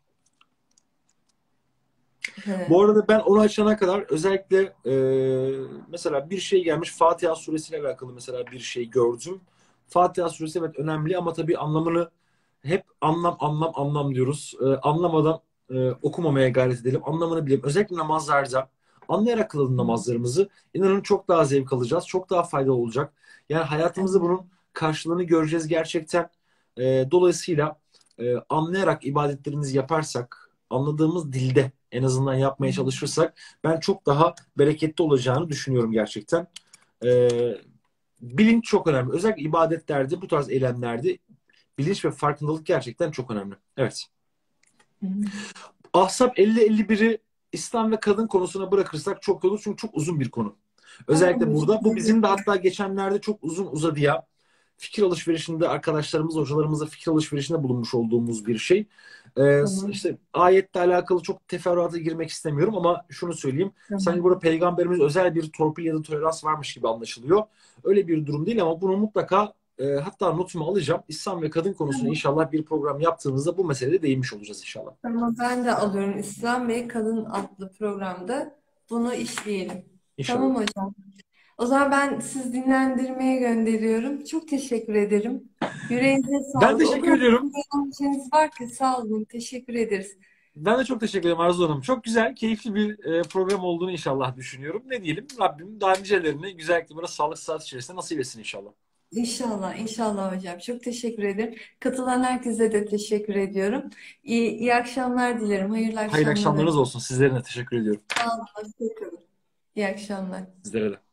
Bu He. arada ben onu açana kadar özellikle mesela bir şey gelmiş Fatiha suresiyle alakalı mesela bir şey gördüm. Fatiha suresi evet önemli ama tabii anlamını hep anlam diyoruz. Anlamadan okumamaya gayret edelim. Anlamını bilelim. Özellikle namazlarda anlayarak kılalım namazlarımızı. İnanın çok daha zevk alacağız. Çok daha faydalı olacak. Yani hayatımızda Evet. bunun karşılığını göreceğiz gerçekten. Dolayısıyla anlayarak ibadetlerimizi yaparsak, anladığımız dilde en azından yapmaya çalışırsak ben çok daha bereketli olacağını düşünüyorum gerçekten. Ee, Bilinç çok önemli. Özellikle ibadetlerde, bu tarz eylemlerde bilinç ve farkındalık gerçekten çok önemli. Evet. Hı. Ahzab 50-51'i İslam ve kadın konusuna bırakırsak çok iyi olur çünkü çok uzun bir konu. Tamam Özellikle burada. Bu bizim de hocam. hatta geçenlerde çok uzun uzadıya fikir alışverişinde arkadaşlarımız, hocalarımızla fikir alışverişinde bulunmuş olduğumuz bir şey. Tamam. İşte ayetle alakalı çok teferruata girmek istemiyorum ama şunu söyleyeyim. Sanki Tamam. burada peygamberimiz özel bir torpil ya da tolerans varmış gibi anlaşılıyor. Öyle bir durum değil ama bunu mutlaka hatta notumu alacağım. İslam ve kadın konusunu Tamam. inşallah bir program yaptığımızda bu meselede değinmiş olacağız inşallah. Tamam. Ben de alıyorum. İslam ve Kadın adlı programda bunu işleyelim. İnşallah. Tamam hocam. O zaman ben siz dinlendirmeye gönderiyorum. Çok teşekkür ederim. Yüreğinize Ben sağlık. O teşekkür kadar ediyorum. şeyiniz var ki sağ olun. Teşekkür ederiz. Ben de çok teşekkür ederim Arzu Hanım. Çok güzel, keyifli bir program olduğunu inşallah düşünüyorum. Ne diyelim? Rabbim daha nicelerini güzellikle böyle sağlık saat içerisinde nasip etsin inşallah. İnşallah, inşallah hocam. Çok teşekkür ederim. Katılan herkese de teşekkür ediyorum. İyi akşamlar dilerim. Hayırlı Hayırlı akşamlar. akşamlarınız olsun. Sizlerine teşekkür ediyorum. Sağ olun. Hoşça kalın. İyi akşamlar. Sizlere de.